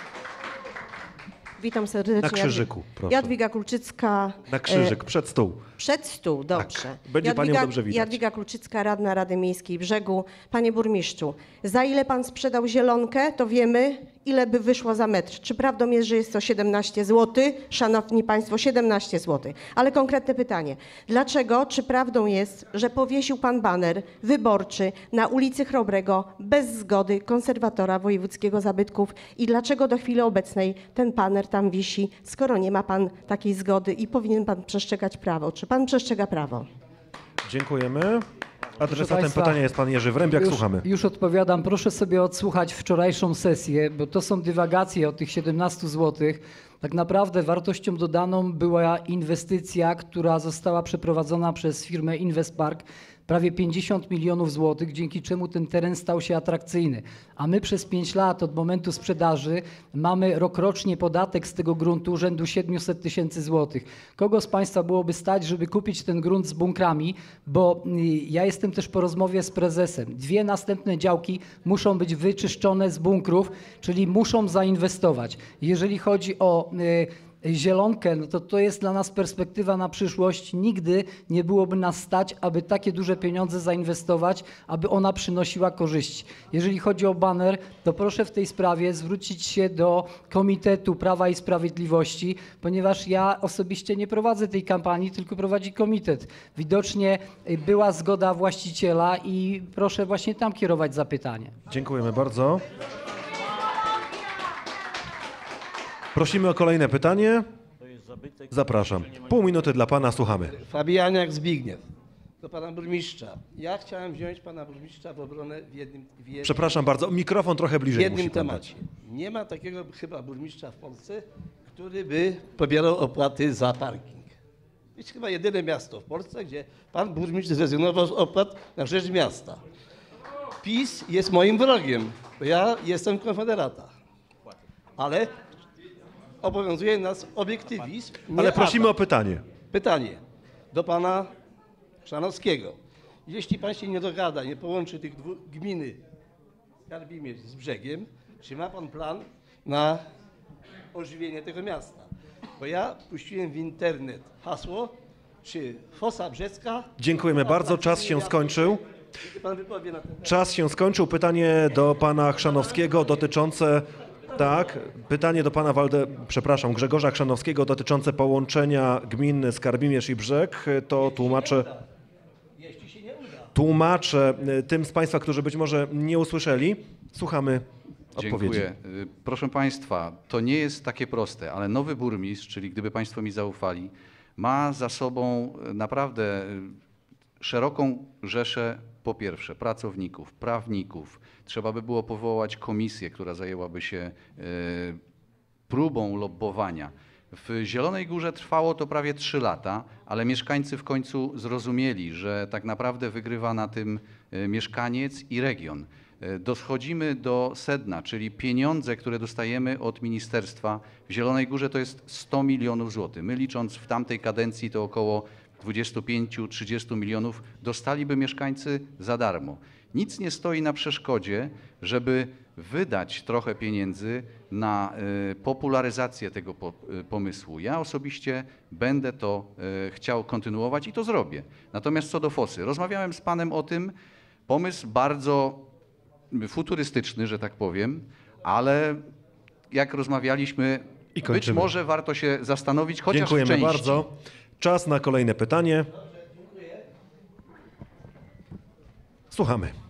Witam serdecznie. Na krzyżyku, proszę. Jadwiga Kulczycka. Na krzyżyk, przed stół. Przed stół, dobrze. Tak, będzie panią dobrze widać. Jadwiga Kulczycka, radna Rady Miejskiej Brzegu. Panie burmistrzu, za ile pan sprzedał zielonkę, to wiemy, ile by wyszło za metr. Czy prawdą jest, że jest to 17 zł? Szanowni Państwo, 17 zł. Ale konkretne pytanie. Dlaczego, czy prawdą jest, że powiesił pan baner wyborczy na ulicy Chrobrego bez zgody konserwatora wojewódzkiego zabytków i dlaczego do chwili obecnej ten baner tam wisi, skoro nie ma pan takiej zgody i powinien pan przestrzegać prawo? Czy pan przestrzega prawo? Dziękujemy. Adresatem pytania jest pan Jerzy Wrębiak, słuchamy. Już odpowiadam. Proszę sobie odsłuchać wczorajszą sesję, bo to są dywagacje o tych 17 zł. Tak naprawdę wartością dodaną była inwestycja, która została przeprowadzona przez firmę Investpark, prawie 50 milionów złotych, dzięki czemu ten teren stał się atrakcyjny. A my przez 5 lat od momentu sprzedaży mamy rokrocznie podatek z tego gruntu rzędu 700 tysięcy złotych. Kogo z Państwa byłoby stać, żeby kupić ten grunt z bunkrami? Bo ja jestem też po rozmowie z prezesem. 2 następne działki muszą być wyczyszczone z bunkrów, czyli muszą zainwestować. Jeżeli chodzi o zielonkę, no to jest dla nas perspektywa na przyszłość. Nigdy nie byłoby nas stać, aby takie duże pieniądze zainwestować, aby ona przynosiła korzyści. Jeżeli chodzi o baner, to proszę w tej sprawie zwrócić się do Komitetu Prawa i Sprawiedliwości, ponieważ ja osobiście nie prowadzę tej kampanii, tylko prowadzi komitet. Widocznie była zgoda właściciela i proszę właśnie tam kierować zapytanie. Dziękujemy bardzo. Prosimy o kolejne pytanie. Zapraszam. Pół minuty dla pana, słuchamy. Fabianiak Zbigniew. Do pana burmistrza. Ja chciałem wziąć pana burmistrza w obronę w jednym Przepraszam bardzo, mikrofon trochę bliżej. w jednym musi pan temacie. Nie ma takiego chyba burmistrza w Polsce, który by pobierał opłaty za parking. Jest chyba jedyne miasto w Polsce, gdzie pan burmistrz zrezygnował z opłat na rzecz miasta. PiS jest moim wrogiem, bo ja jestem konfederata. Ale obowiązuje nas obiektywizm. Ale prosimy o pytanie. Pytanie do pana Chrzanowskiego. Jeśli pan się nie dogada, nie połączy tych dwóch gminy Skarbimierz z Brzegiem, czy ma pan plan na ożywienie tego miasta? Bo ja puściłem w internet hasło, czy Fosa Brzeska... Dziękujemy bardzo, czas się skończył. Pan wypowie na ten temat. Czas się skończył. Pytanie do pana Chrzanowskiego dotyczące... Tak, pytanie do pana Grzegorza Chrzanowskiego dotyczące połączenia gmin Skarbimierz i Brzeg. To tłumaczę tym z państwa, którzy być może nie usłyszeli. Słuchamy odpowiedzi. Dziękuję. Proszę państwa, to nie jest takie proste, ale nowy burmistrz, czyli gdyby państwo mi zaufali, ma za sobą naprawdę szeroką rzeszę, po pierwsze, pracowników, prawników. Trzeba by było powołać komisję, która zajęłaby się próbą lobbowania. W Zielonej Górze trwało to prawie 3 lata, ale mieszkańcy w końcu zrozumieli, że tak naprawdę wygrywa na tym mieszkaniec i region. Dochodzimy do sedna, czyli pieniądze, które dostajemy od ministerstwa w Zielonej Górze to jest 100 milionów złotych. My licząc w tamtej kadencji to około 25-30 milionów dostaliby mieszkańcy za darmo. Nic nie stoi na przeszkodzie, żeby wydać trochę pieniędzy na popularyzację tego pomysłu. Ja osobiście będę to chciał kontynuować i to zrobię. Natomiast co do Fosy, rozmawiałem z panem o tym, pomysł bardzo futurystyczny, że tak powiem, ale jak rozmawialiśmy, być może warto się zastanowić, chociaż Dziękujemy w części. bardzo. Czas na kolejne pytanie. Słuchamy.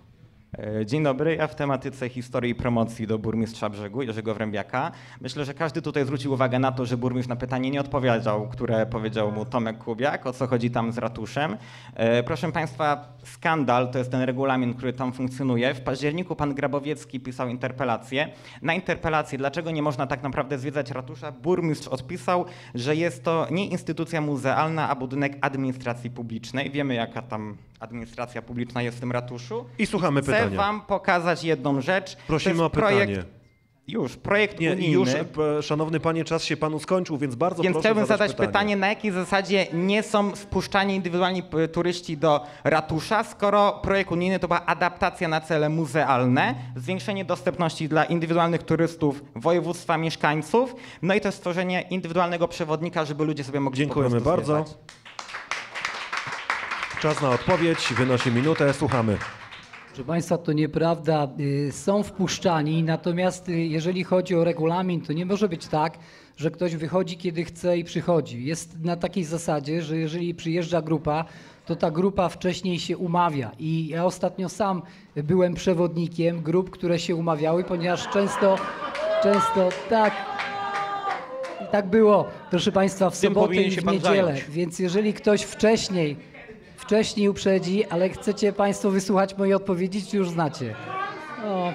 Dzień dobry, ja w tematyce historii i promocji do burmistrza Brzegu, Jerzego Wrębiaka. Myślę, że każdy tutaj zwrócił uwagę na to, że burmistrz na pytanie nie odpowiedział, które powiedział mu Tomek Kubiak, o co chodzi tam z ratuszem. Proszę Państwa, skandal to jest ten regulamin, który tam funkcjonuje. W październiku pan Grabowiecki pisał interpelację. Na interpelację, dlaczego nie można tak naprawdę zwiedzać ratusza, burmistrz odpisał, że jest to nie instytucja muzealna, a budynek administracji publicznej. Wiemy, jaka tam administracja publiczna jest w tym ratuszu. I słuchamy pytania. Chcę wam pokazać jedną rzecz. Prosimy o pytanie. Projekt Nie, unijny. już, szanowny panie, czas się panu skończył, więc bardzo Więc proszę chciałbym zadać zadać pytanie, na jakiej zasadzie nie są wpuszczani indywidualni turyści do ratusza, skoro projekt unijny to była adaptacja na cele muzealne, zwiększenie dostępności dla indywidualnych turystów województwa, mieszkańców, no i też stworzenie indywidualnego przewodnika, żeby ludzie sobie mogli Dziękujemy bardzo. zwiedzać. Czas na odpowiedź, wynosi minutę, słuchamy. Proszę Państwa, to nieprawda. Są wpuszczani, natomiast jeżeli chodzi o regulamin, to nie może być tak, że ktoś wychodzi kiedy chce i przychodzi. Jest na takiej zasadzie, że jeżeli przyjeżdża grupa, to ta grupa wcześniej się umawia. I ja ostatnio sam byłem przewodnikiem grup, które się umawiały, ponieważ często tak było, proszę Państwa, w sobotę i w niedzielę. Więc jeżeli ktoś wcześniej uprzedzi, ale chcecie Państwo wysłuchać mojej odpowiedzi, czy już znacie? O.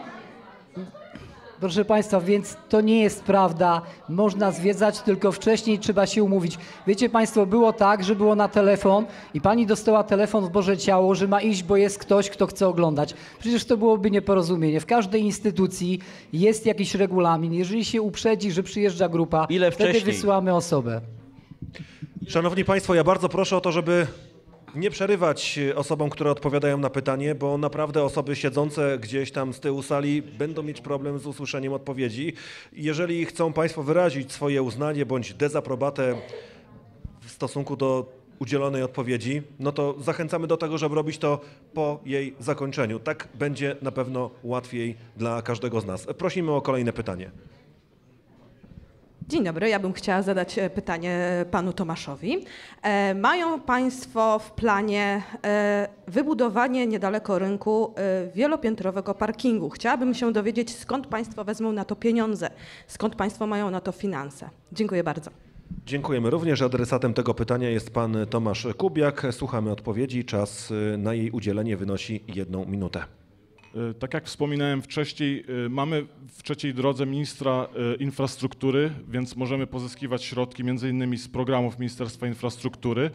Proszę Państwa, więc to nie jest prawda. Można zwiedzać, tylko wcześniej trzeba się umówić. Wiecie Państwo, było tak, że było na telefon i pani dostała telefon w Boże Ciało, że ma iść, bo jest ktoś, kto chce oglądać. Przecież to byłoby nieporozumienie. W każdej instytucji jest jakiś regulamin. Jeżeli się uprzedzi, że przyjeżdża grupa, wtedy wysyłamy osobę. Szanowni Państwo, ja bardzo proszę o to, żeby nie przerywać osobom, które odpowiadają na pytanie, bo naprawdę osoby siedzące gdzieś tam z tyłu sali będą mieć problem z usłyszeniem odpowiedzi. Jeżeli chcą Państwo wyrazić swoje uznanie bądź dezaprobatę w stosunku do udzielonej odpowiedzi, no to zachęcamy do tego, żeby robić to po jej zakończeniu. Tak będzie na pewno łatwiej dla każdego z nas. Prosimy o kolejne pytanie. Dzień dobry, ja bym chciała zadać pytanie panu Tomaszowi. Mają państwo w planie wybudowanie niedaleko rynku wielopiętrowego parkingu. Chciałabym się dowiedzieć, skąd państwo wezmą na to pieniądze, skąd państwo mają na to finanse. Dziękuję bardzo. Dziękujemy również. Adresatem tego pytania jest pan Tomasz Kubiak. Słuchamy odpowiedzi. Czas na jej udzielenie wynosi 1 minutę. Tak jak wspominałem wcześniej, mamy w trzeciej drodze ministra infrastruktury, więc możemy pozyskiwać środki m.in. z programów Ministerstwa Infrastruktury.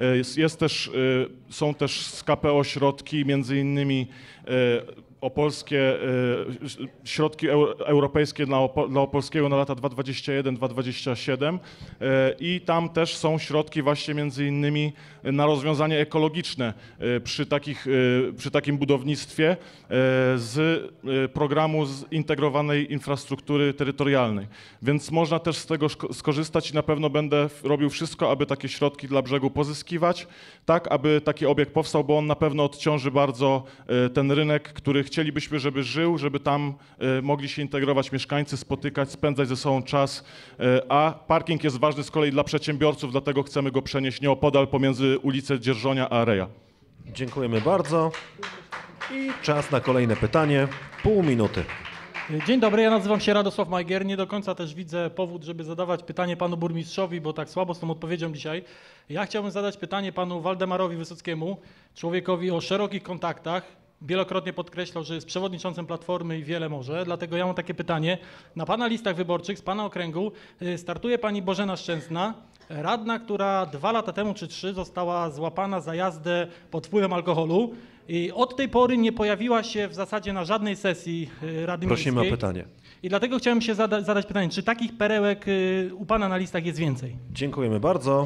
Są też z KPO środki, m.in. opolskie środki europejskie dla Opolskiego na lata 2021-2027 i tam też są środki właśnie między innymi na rozwiązania ekologiczne przy takim budownictwie z programu zintegrowanej infrastruktury terytorialnej. Więc można też z tego skorzystać i na pewno będę robił wszystko, aby takie środki dla Brzegu pozyskiwać, tak aby taki obiekt powstał, bo on na pewno odciąży bardzo ten rynek, który chcielibyśmy, żeby żył, żeby tam mogli się integrować mieszkańcy, spotykać, spędzać ze sobą czas, a parking jest ważny z kolei dla przedsiębiorców, dlatego chcemy go przenieść nieopodal pomiędzy ulicę Dzierżonia a Areja. Dziękujemy bardzo. I czas na kolejne pytanie. Pół minuty. Dzień dobry, ja nazywam się Radosław Majgier. Nie do końca też widzę powód, żeby zadawać pytanie panu burmistrzowi, bo tak słabo z tą odpowiedzią dzisiaj. Ja chciałbym zadać pytanie panu Waldemarowi Wysockiemu, człowiekowi o szerokich kontaktach. Wielokrotnie podkreślał, że jest przewodniczącym Platformy i wiele może, dlatego ja mam takie pytanie. Na pana listach wyborczych z pana okręgu startuje pani Bożena Szczęsna, radna, która 2 lata temu czy 3 została złapana za jazdę pod wpływem alkoholu i od tej pory nie pojawiła się w zasadzie na żadnej sesji Rady Miejskiej. Prosimy o pytanie. I dlatego chciałem się zadać pytanie, czy takich perełek u pana na listach jest więcej? Dziękujemy bardzo.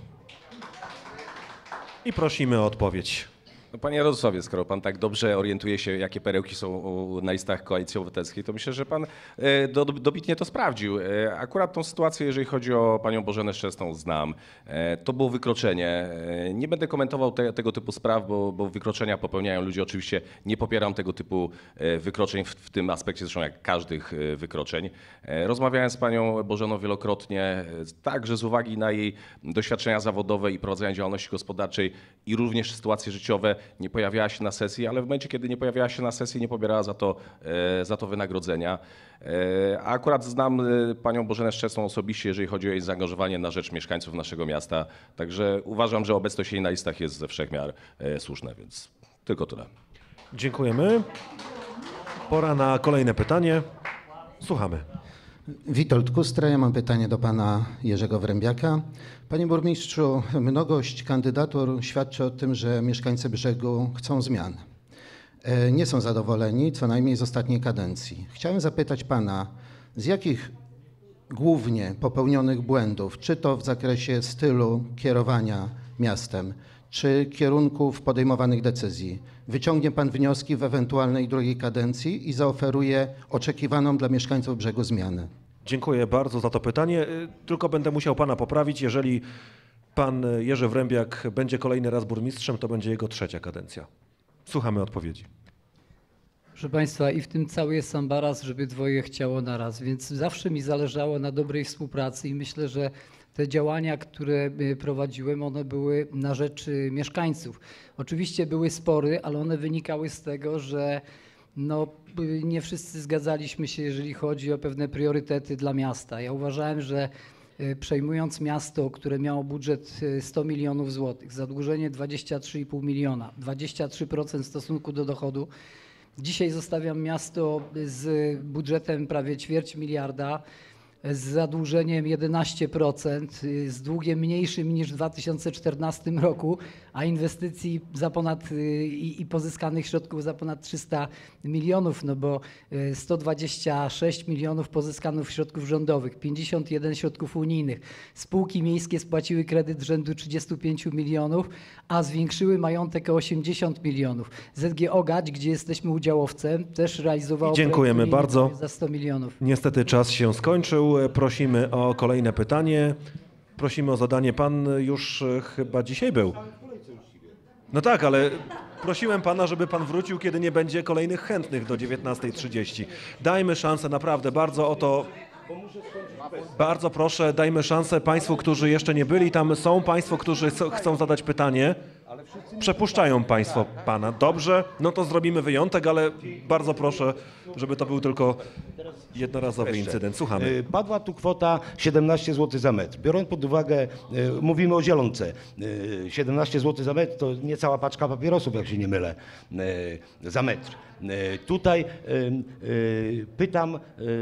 I prosimy o odpowiedź. No, panie Radosławie, skoro pan tak dobrze orientuje się, jakie perełki są na listach Koalicji Obywatelskiej, to myślę, że pan dobitnie to sprawdził. Akurat tą sytuację, jeżeli chodzi o panią Bożenę Szczęsną, znam. To było wykroczenie. Nie będę komentował tego typu spraw, bo wykroczenia popełniają ludzie. Oczywiście nie popieram tego typu wykroczeń w tym aspekcie, zresztą jak każdych wykroczeń. Rozmawiałem z panią Bożeną wielokrotnie, także z uwagi na jej doświadczenia zawodowe i prowadzenia działalności gospodarczej i również sytuacje życiowe. nie pojawiała się na sesji, ale w momencie, kiedy nie pojawiała się na sesji, nie pobierała za to wynagrodzenia. A akurat znam panią Bożenę Szczecną osobiście, jeżeli chodzi o jej zaangażowanie na rzecz mieszkańców naszego miasta. Także uważam, że obecność jej na listach jest ze wszech miar słuszna, więc tylko tyle. Dziękujemy. Pora na kolejne pytanie. Słuchamy. Witold Kustra, ja mam pytanie do pana Jerzego Wrębiaka. Panie burmistrzu, mnogość kandydatur świadczy o tym, że mieszkańcy Brzegu chcą zmian. Nie są zadowoleni, co najmniej z ostatniej kadencji. Chciałem zapytać pana, z jakich głównie popełnionych błędów, czy to w zakresie stylu kierowania miastem, czy kierunków podejmowanych decyzji, wyciągnie pan wnioski w ewentualnej drugiej kadencji i zaoferuje oczekiwaną dla mieszkańców Brzegu zmianę? Dziękuję bardzo za to pytanie. Tylko będę musiał pana poprawić. Jeżeli pan Jerzy Wrębiak będzie kolejny raz burmistrzem, to będzie jego 3. kadencja. Słuchamy odpowiedzi. Proszę państwa, i w tym cały jest sam baraz, żeby dwoje chciało naraz, więc zawsze mi zależało na dobrej współpracy i myślę, że te działania, które prowadziłem, one były na rzecz mieszkańców. Oczywiście były spory, ale one wynikały z tego, że nie wszyscy zgadzaliśmy się, jeżeli chodzi o pewne priorytety dla miasta. Ja uważałem, że przejmując miasto, które miało budżet 100 milionów złotych, zadłużenie 23,5 miliona, 23% w stosunku do dochodu, dzisiaj zostawiam miasto z budżetem prawie 250 miliarda, z zadłużeniem 11%, z długiem mniejszym niż w 2014 roku, a inwestycji za ponad i pozyskanych środków za ponad 300 milionów, no bo 126 milionów pozyskano środków rządowych, 51 środków unijnych. Spółki miejskie spłaciły kredyt rzędu 35 milionów, a zwiększyły majątek o 80 milionów. ZGO Gać, gdzie jesteśmy udziałowcem, też realizowało Dziękujemy bardzo. za 100 milionów. Niestety czas się skończył. Prosimy o kolejne pytanie. Prosimy o zadanie. Pan już chyba dzisiaj był. No tak, ale prosiłem pana, żeby pan wrócił, kiedy nie będzie kolejnych chętnych do 19:30. Dajmy szansę, naprawdę, bardzo o to... Bardzo proszę, dajmy szansę państwu, którzy jeszcze nie byli. Tam są państwo, którzy chcą zadać pytanie. Przepuszczają państwo pana. Dobrze, no to zrobimy wyjątek, ale bardzo proszę, żeby to był tylko jednorazowy incydent. Słuchamy. Padła tu kwota 17 zł za metr. Biorąc pod uwagę, mówimy o zielonce, 17 zł za metr to niecała paczka papierosów, jak się nie mylę, za metr. Tutaj pytam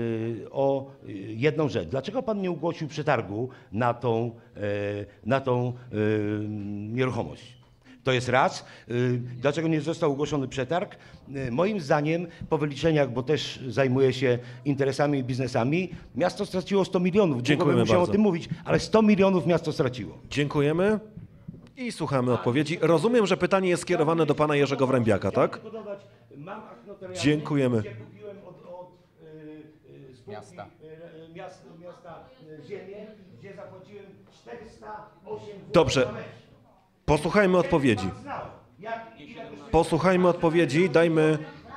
o jedną rzecz. Dlaczego pan nie ogłosił przetargu na tą nieruchomość? To jest raz. Dlaczego nie został ogłoszony przetarg? Moim zdaniem, po wyliczeniach, bo też zajmuję się interesami i biznesami, miasto straciło 100 milionów. Dziękujemy Musiałem bardzo. o tym mówić, ale 100 milionów miasto straciło. Dziękujemy i słuchamy odpowiedzi. Rozumiem, że pytanie jest skierowane do pana Jerzego Wrębiaka, tak? Dziękujemy. Miasta ziemię, gdzie zapłaciłem 408 zł. Dobrze. Posłuchajmy odpowiedzi. Posłuchajmy odpowiedzi, dajmy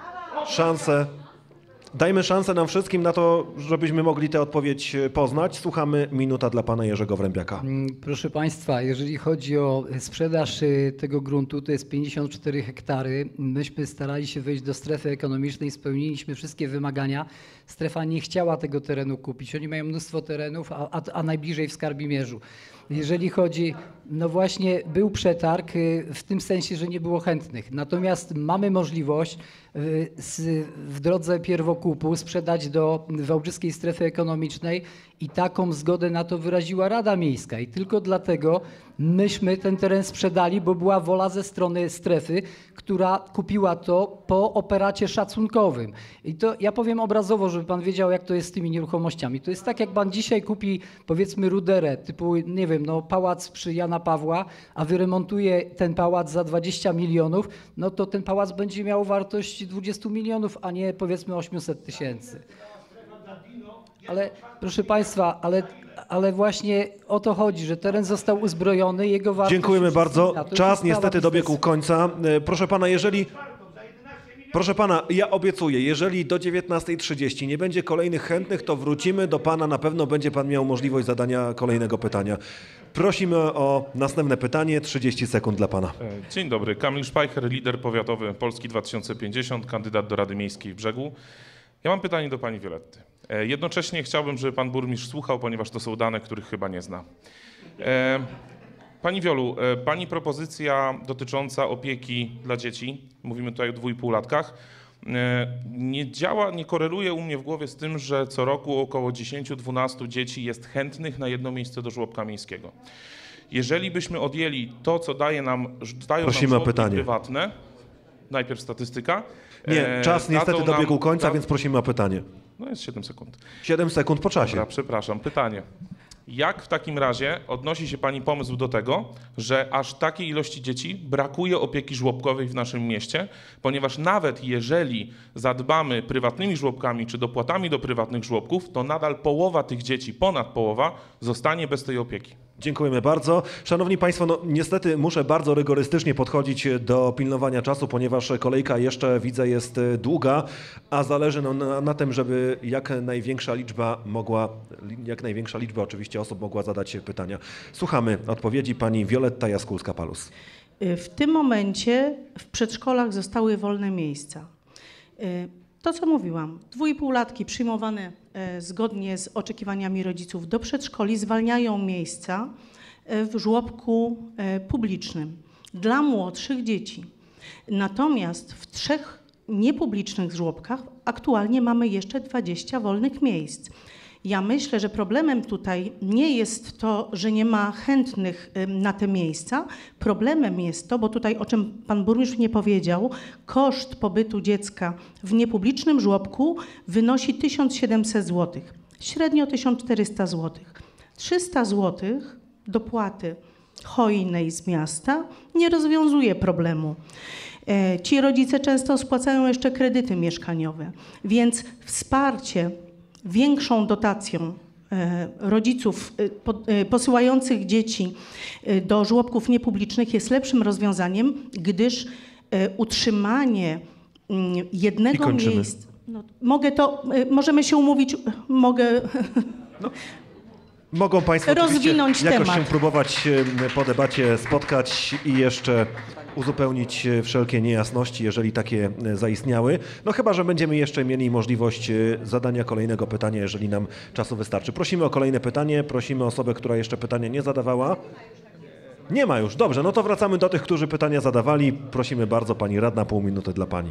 szansę nam wszystkim na to, żebyśmy mogli tę odpowiedź poznać. Słuchamy, minuta dla pana Jerzego Wrębiaka. Proszę państwa, jeżeli chodzi o sprzedaż tego gruntu, to jest 54 hektary. Myśmy starali się wejść do strefy ekonomicznej, spełniliśmy wszystkie wymagania. Strefa nie chciała tego terenu kupić. Oni mają mnóstwo terenów, a najbliżej w Skarbimierzu. Jeżeli chodzi, no właśnie był przetarg w tym sensie, że nie było chętnych. Natomiast mamy możliwość w drodze pierwokupu sprzedać do Wałbrzyskiej Strefy Ekonomicznej i taką zgodę na to wyraziła Rada Miejska. I tylko dlatego myśmy ten teren sprzedali, bo była wola ze strony strefy, która kupiła to po operacie szacunkowym. I to ja powiem obrazowo, żeby pan wiedział, jak to jest z tymi nieruchomościami. To jest tak, jak pan dzisiaj kupi, powiedzmy, ruderę, typu, nie wiem, no pałac przy Jana Pawła, a wyremontuje ten pałac za 20 milionów, no to ten pałac będzie miał wartość 20 milionów, a nie, powiedzmy, 800 tysięcy. Ale proszę państwa, ale właśnie o to chodzi, że teren został uzbrojony, jego wartość... Dziękujemy bardzo. To jest Czas sprawa niestety dobiegł biznesu. końca. Proszę pana, ja obiecuję, jeżeli do 19:30 nie będzie kolejnych chętnych, to wrócimy do pana, na pewno będzie pan miał możliwość zadania kolejnego pytania. Prosimy o następne pytanie. 30 sekund dla pana. Dzień dobry. Kamil Szpajcher, lider powiatowy Polski 2050, kandydat do Rady Miejskiej w Brzegu. Ja mam pytanie do pani Violetty. Jednocześnie chciałbym, żeby pan burmistrz słuchał, ponieważ to są dane, których chyba nie zna. Pani Wiolu, pani propozycja dotycząca opieki dla dzieci, mówimy tutaj o 2,5-latkach, nie działa, nie koreluje u mnie w głowie z tym, że co roku około 10-12 dzieci jest chętnych na jedno miejsce do żłobka miejskiego. Jeżeli byśmy odjęli to, co dają nam żłobki prywatne, najpierw statystyka. Nie, czas niestety dobiegł końca, więc prosimy o pytanie. No jest 7 sekund. 7 sekund po czasie. Dobra, przepraszam. Pytanie. Jak w takim razie odnosi się pani pomysł do tego, że aż takiej ilości dzieci brakuje opieki żłobkowej w naszym mieście, ponieważ nawet jeżeli zadbamy prywatnymi żłobkami czy dopłatami do prywatnych żłobków, to nadal połowa tych dzieci, ponad połowa, zostanie bez tej opieki. Dziękujemy bardzo. Szanowni Państwo, no niestety muszę bardzo rygorystycznie podchodzić do pilnowania czasu, ponieważ kolejka jeszcze, widzę, jest długa, a zależy na tym, żeby jak największa liczba oczywiście osób mogła zadać pytania. Słuchamy odpowiedzi pani Wioletta Jaskulska-Palus. W tym momencie w przedszkolach zostały wolne miejsca. To, co mówiłam, 2,5-latki przyjmowane zgodnie z oczekiwaniami rodziców do przedszkoli zwalniają miejsca w żłobku publicznym dla młodszych dzieci. Natomiast w 3 niepublicznych żłobkach aktualnie mamy jeszcze 20 wolnych miejsc. Ja myślę, że problemem tutaj nie jest to, że nie ma chętnych na te miejsca. Problemem jest to, bo tutaj o czym pan burmistrz nie powiedział, koszt pobytu dziecka w niepublicznym żłobku wynosi 1700 zł, średnio 1400 zł. 300 zł dopłaty hojnej z miasta nie rozwiązuje problemu. Ci rodzice często spłacają jeszcze kredyty mieszkaniowe, więc wsparcie większą dotacją rodziców posyłających dzieci do żłobków niepublicznych jest lepszym rozwiązaniem, gdyż utrzymanie jednego miejsca... możemy się umówić, Mogą Państwo rozwinąć jakoś temat. się próbować po debacie spotkać i jeszcze uzupełnić wszelkie niejasności, jeżeli takie zaistniały. No chyba, że będziemy jeszcze mieli możliwość zadania kolejnego pytania, jeżeli nam czasu wystarczy. Prosimy o kolejne pytanie, prosimy osobę, która jeszcze pytania nie zadawała. Nie ma już, dobrze, no to wracamy do tych, którzy pytania zadawali. Prosimy bardzo, pani radna, pół minuty dla pani.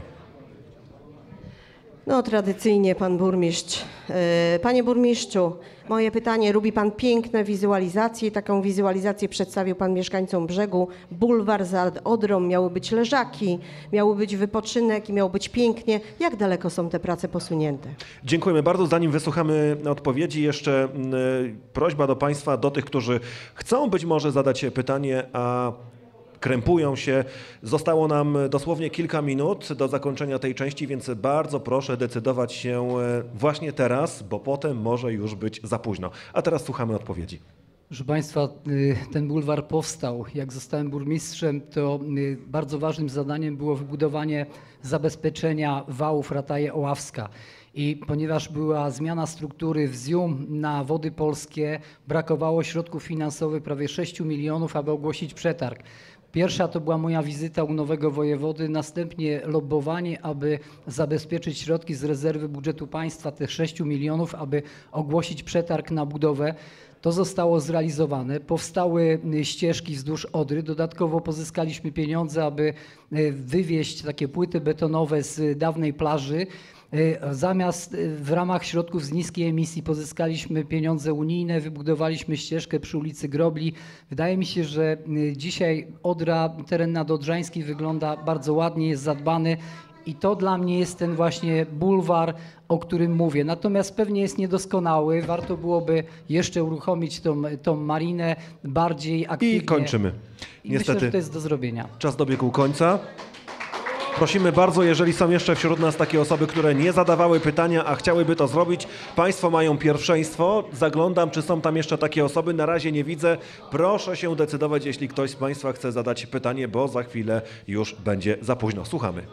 No tradycyjnie pan burmistrz. Panie burmistrzu, moje pytanie, lubi pan piękne wizualizacje. Taką wizualizację przedstawił pan mieszkańcom Brzegu. Bulwar za Odrą, miały być leżaki, miały być wypoczynek i miało być pięknie. Jak daleko są te prace posunięte? Dziękujemy bardzo. Zanim wysłuchamy odpowiedzi, jeszcze prośba do Państwa, do tych, którzy chcą być może zadać pytanie, a krępują się. Zostało nam dosłownie kilka minut do zakończenia tej części, więc bardzo proszę decydować się właśnie teraz, bo potem może już być za późno. A teraz słuchamy odpowiedzi. Proszę Państwa, ten bulwar powstał. Jak zostałem burmistrzem, to bardzo ważnym zadaniem było wybudowanie zabezpieczenia wałów Rataje Oławska. I ponieważ była zmiana struktury w ZIUM na Wody Polskie, brakowało środków finansowych prawie 6 milionów, aby ogłosić przetarg. Pierwsza to była moja wizyta u nowego wojewody, następnie lobbowanie, aby zabezpieczyć środki z rezerwy budżetu państwa, tych 6 milionów, aby ogłosić przetarg na budowę. To zostało zrealizowane. Powstały ścieżki wzdłuż Odry. Dodatkowo pozyskaliśmy pieniądze, aby wywieźć takie płyty betonowe z dawnej plaży. Zamiast w ramach środków z niskiej emisji pozyskaliśmy pieniądze unijne, wybudowaliśmy ścieżkę przy ulicy Grobli. Wydaje mi się, że dzisiaj Odra, teren nadodrzański wygląda bardzo ładnie, jest zadbany i to dla mnie jest ten właśnie bulwar, o którym mówię. Natomiast pewnie jest niedoskonały, warto byłoby jeszcze uruchomić tą marinę bardziej aktywnie. I kończymy. Niestety, myślę, że to jest do zrobienia. Czas dobiegł końca. Prosimy bardzo, jeżeli są jeszcze wśród nas takie osoby, które nie zadawały pytania, a chciałyby to zrobić, Państwo mają pierwszeństwo. Zaglądam, czy są tam jeszcze takie osoby. Na razie nie widzę. Proszę się decydować, jeśli ktoś z Państwa chce zadać pytanie, bo za chwilę już będzie za późno. Słuchamy.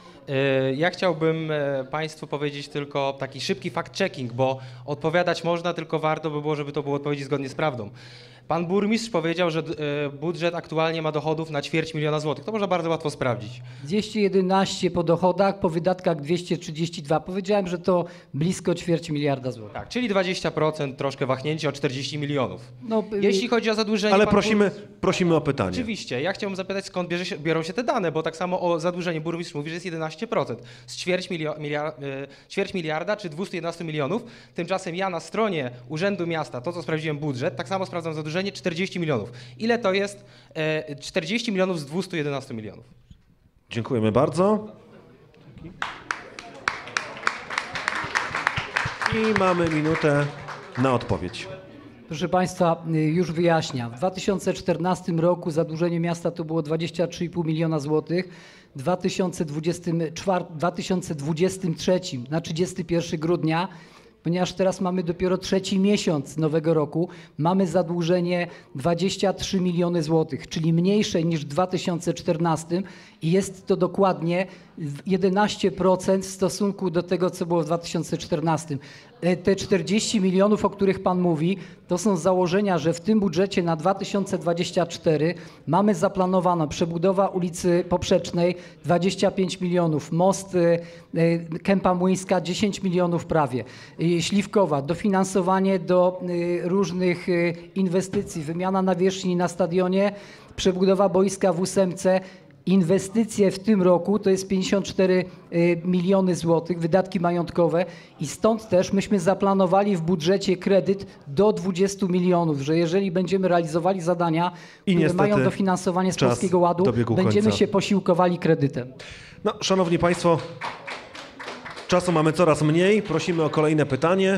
Ja chciałbym Państwu powiedzieć tylko taki szybki fact-checking, bo odpowiadać można, tylko warto by było, żeby to było odpowiedzi zgodnie z prawdą. Pan burmistrz powiedział, że budżet aktualnie ma dochodów na 250 000 złotych. To można bardzo łatwo sprawdzić. 211 po dochodach, po wydatkach 232. Powiedziałem, że to blisko 250 000 000 złotych. Tak, czyli 20%, troszkę wahnięcie o 40 milionów. No, Jeśli chodzi o zadłużenie... Ale pan prosimy o pytanie. Oczywiście. Ja chciałbym zapytać, skąd biorą się te dane, bo tak samo o zadłużenie burmistrz mówi, że jest 11%. Z 250 miliarda czy 211 milionów. Tymczasem ja na stronie Urzędu Miasta, to co sprawdziłem budżet, tak samo sprawdzam zadłużenie 40 milionów. Ile to jest 40 milionów z 211 milionów? Dziękujemy bardzo. I mamy minutę na odpowiedź. Proszę Państwa, już wyjaśniam. W 2014 roku zadłużenie miasta to było 23,5 miliona złotych. W 2023 na 31 grudnia, ponieważ teraz mamy dopiero 3. miesiąc nowego roku, mamy zadłużenie 23 miliony złotych, czyli mniejsze niż w 2014 i jest to dokładnie 11% w stosunku do tego, co było w 2014. Te 40 milionów, o których Pan mówi, to są założenia, że w tym budżecie na 2024 mamy zaplanowaną przebudowa ulicy Poprzecznej 25 milionów, most Kępa Młyńska 10 milionów prawie, Śliwkowa, dofinansowanie do różnych inwestycji, wymiana nawierzchni na stadionie, przebudowa boiska w 8. Inwestycje w tym roku to jest 54 miliony złotych, wydatki majątkowe i stąd też myśmy zaplanowali w budżecie kredyt do 20 milionów, że jeżeli będziemy realizowali zadania, które mają dofinansowanie z Polskiego Ładu, będziemy się posiłkowali kredytem. No, szanowni Państwo, czasu mamy coraz mniej. Prosimy o kolejne pytanie.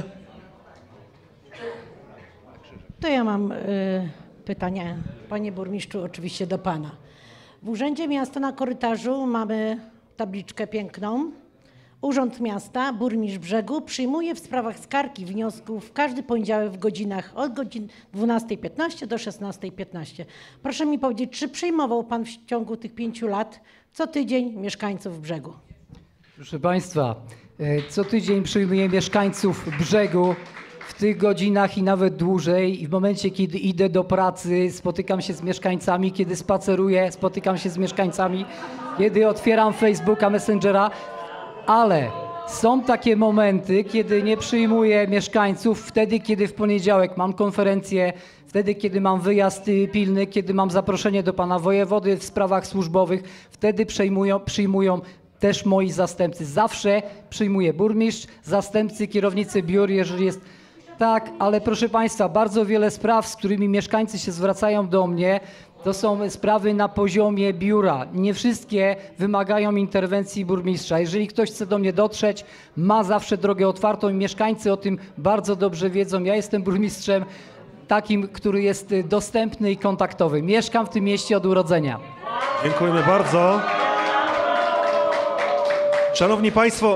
To ja mam pytanie, panie burmistrzu, oczywiście do pana. W Urzędzie Miasta na korytarzu mamy tabliczkę piękną. Urząd Miasta, burmistrz Brzegu przyjmuje w sprawach skarg i wniosków w każdy poniedziałek w godzinach od godzin 12:15 do 16:15. Proszę mi powiedzieć, czy przyjmował pan w ciągu tych 5 lat co tydzień mieszkańców Brzegu? Proszę Państwa, co tydzień przyjmuję mieszkańców Brzegu w tych godzinach i nawet dłużej. I w momencie, kiedy idę do pracy, spotykam się z mieszkańcami, kiedy spaceruję, spotykam się z mieszkańcami, kiedy otwieram Facebooka, Messengera, ale są takie momenty, kiedy nie przyjmuję mieszkańców, wtedy, kiedy w poniedziałek mam konferencję, wtedy, kiedy mam wyjazd pilny, kiedy mam zaproszenie do pana wojewody w sprawach służbowych, wtedy przyjmują też moi zastępcy. Zawsze przyjmuje burmistrz, zastępcy, kierownicy biur, jeżeli jest... Tak, ale proszę Państwa, bardzo wiele spraw, z którymi mieszkańcy się zwracają do mnie, to są sprawy na poziomie biura. Nie wszystkie wymagają interwencji burmistrza. Jeżeli ktoś chce do mnie dotrzeć, ma zawsze drogę otwartą i mieszkańcy o tym bardzo dobrze wiedzą. Ja jestem burmistrzem takim, który jest dostępny i kontaktowy. Mieszkam w tym mieście od urodzenia. Dziękujemy bardzo. Szanowni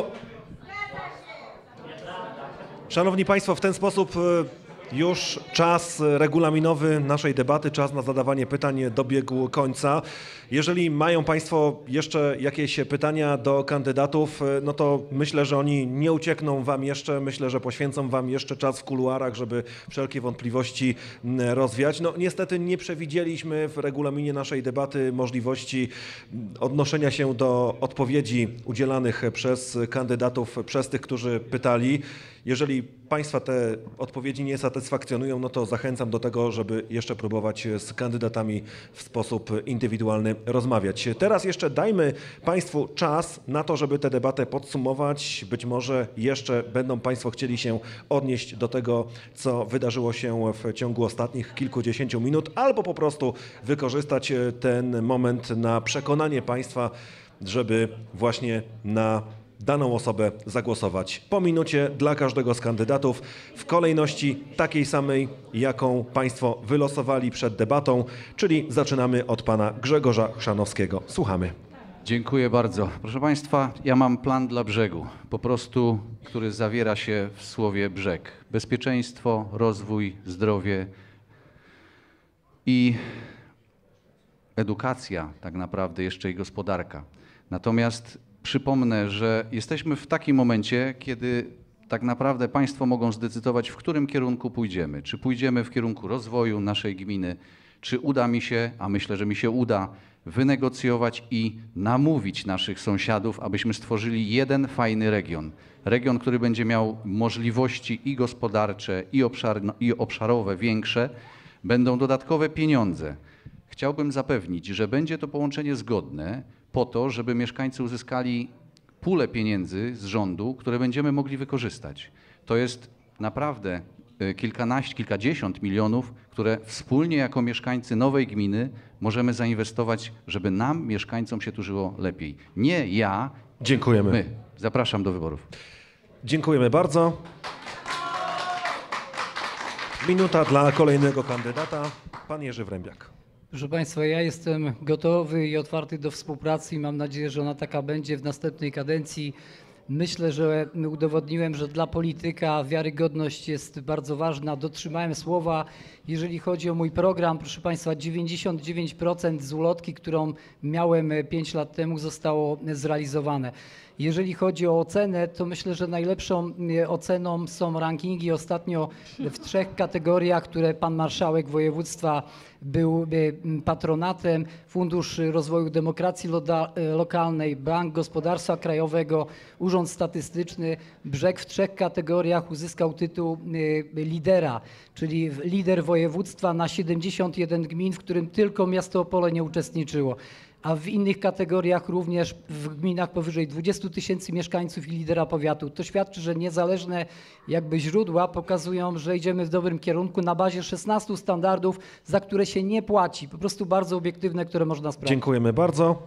Państwo, w ten sposób już czas regulaminowy naszej debaty, czas na zadawanie pytań dobiegł końca. Jeżeli mają Państwo jeszcze jakieś pytania do kandydatów, no to myślę, że oni nie uciekną Wam jeszcze. Myślę, że poświęcą Wam jeszcze czas w kuluarach, żeby wszelkie wątpliwości rozwiać. No niestety nie przewidzieliśmy w regulaminie naszej debaty możliwości odnoszenia się do odpowiedzi udzielanych przez kandydatów, przez tych, którzy pytali. Jeżeli Państwa te odpowiedzi nie satysfakcjonują, no to zachęcam do tego, żeby jeszcze próbować z kandydatami w sposób indywidualny rozmawiać. Teraz jeszcze dajmy Państwu czas na to, żeby tę debatę podsumować. Być może jeszcze będą Państwo chcieli się odnieść do tego, co wydarzyło się w ciągu ostatnich kilkudziesięciu minut, albo po prostu wykorzystać ten moment na przekonanie Państwa, żeby właśnie na daną osobę zagłosować. Po minucie dla każdego z kandydatów w kolejności takiej samej, jaką Państwo wylosowali przed debatą, czyli zaczynamy od pana Grzegorza Chrzanowskiego. Słuchamy. Dziękuję bardzo. Proszę Państwa, ja mam plan dla Brzegu, po prostu, który zawiera się w słowie brzeg. Bezpieczeństwo, rozwój, zdrowie i edukacja, tak naprawdę jeszcze i gospodarka. Natomiast przypomnę, że jesteśmy w takim momencie, kiedy tak naprawdę państwo mogą zdecydować, w którym kierunku pójdziemy. Czy pójdziemy w kierunku rozwoju naszej gminy, czy uda mi się, a myślę, że mi się uda, wynegocjować i namówić naszych sąsiadów, abyśmy stworzyli jeden fajny region. Region, który będzie miał możliwości i gospodarcze, i obszarowe większe. Będą dodatkowe pieniądze. Chciałbym zapewnić, że będzie to połączenie zgodne po to, żeby mieszkańcy uzyskali pulę pieniędzy z rządu, które będziemy mogli wykorzystać. To jest naprawdę kilkadziesiąt milionów, które wspólnie jako mieszkańcy nowej gminy możemy zainwestować, żeby nam, mieszkańcom się tu żyło lepiej. Nie ja, Dziękujemy. my. Zapraszam do wyborów. Dziękujemy bardzo. Minuta dla kolejnego kandydata, pan Jerzy Wrębiak. Proszę Państwa, ja jestem gotowy i otwarty do współpracy i mam nadzieję, że ona taka będzie w następnej kadencji. Myślę, że udowodniłem, że dla polityka wiarygodność jest bardzo ważna. Dotrzymałem słowa. Jeżeli chodzi o mój program, proszę Państwa, 99% z ulotki, którą miałem 5 lat temu, zostało zrealizowane. Jeżeli chodzi o ocenę, to myślę, że najlepszą oceną są rankingi ostatnio w 3 kategoriach, które pan marszałek województwa był patronatem. Fundusz Rozwoju Demokracji Lokalnej, Bank Gospodarstwa Krajowego, Urząd Statystyczny. Brzeg w 3 kategoriach uzyskał tytuł lidera, czyli lider województwa na 71 gmin, w którym tylko miasto Opole nie uczestniczyło. A w innych kategoriach również w gminach powyżej 20 000 mieszkańców i lidera powiatu. To świadczy, że niezależne jakby źródła pokazują, że idziemy w dobrym kierunku na bazie 16 standardów, za które się nie płaci. Po prostu bardzo obiektywne, które można sprawdzić. Dziękujemy bardzo.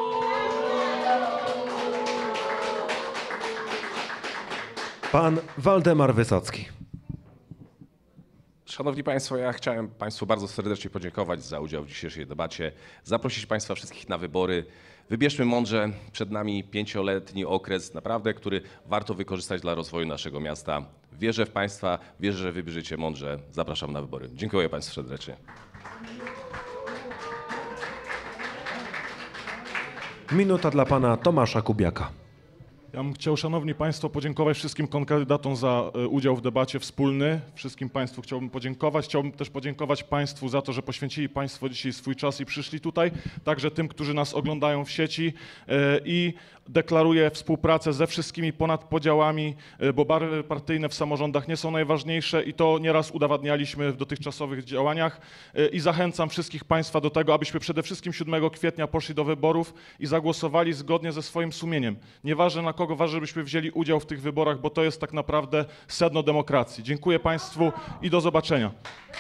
Pan Waldemar Wysocki. Szanowni Państwo, ja chciałem Państwu bardzo serdecznie podziękować za udział w dzisiejszej debacie, zaprosić Państwa wszystkich na wybory. Wybierzmy mądrze, przed nami 5-letni okres, naprawdę, który warto wykorzystać dla rozwoju naszego miasta. Wierzę w Państwa, wierzę, że wybierzecie mądrze. Zapraszam na wybory. Dziękuję Państwu serdecznie. Minuta dla pana Tomasza Kubiaka. Ja bym chciał, szanowni państwo, podziękować wszystkim kandydatom za udział w debacie wspólny. Wszystkim państwu chciałbym podziękować. Chciałbym też podziękować państwu za to, że poświęcili państwo dzisiaj swój czas i przyszli tutaj. Także tym, którzy nas oglądają w sieci i deklaruję współpracę ze wszystkimi ponad podziałami, bo barwy partyjne w samorządach nie są najważniejsze i to nieraz udowadnialiśmy w dotychczasowych działaniach. I zachęcam wszystkich państwa do tego, abyśmy przede wszystkim 7 kwietnia poszli do wyborów i zagłosowali zgodnie ze swoim sumieniem. Nieważne na kogo, ważne, żebyśmy wzięli udział w tych wyborach, bo to jest tak naprawdę sedno demokracji. Dziękuję państwu i do zobaczenia.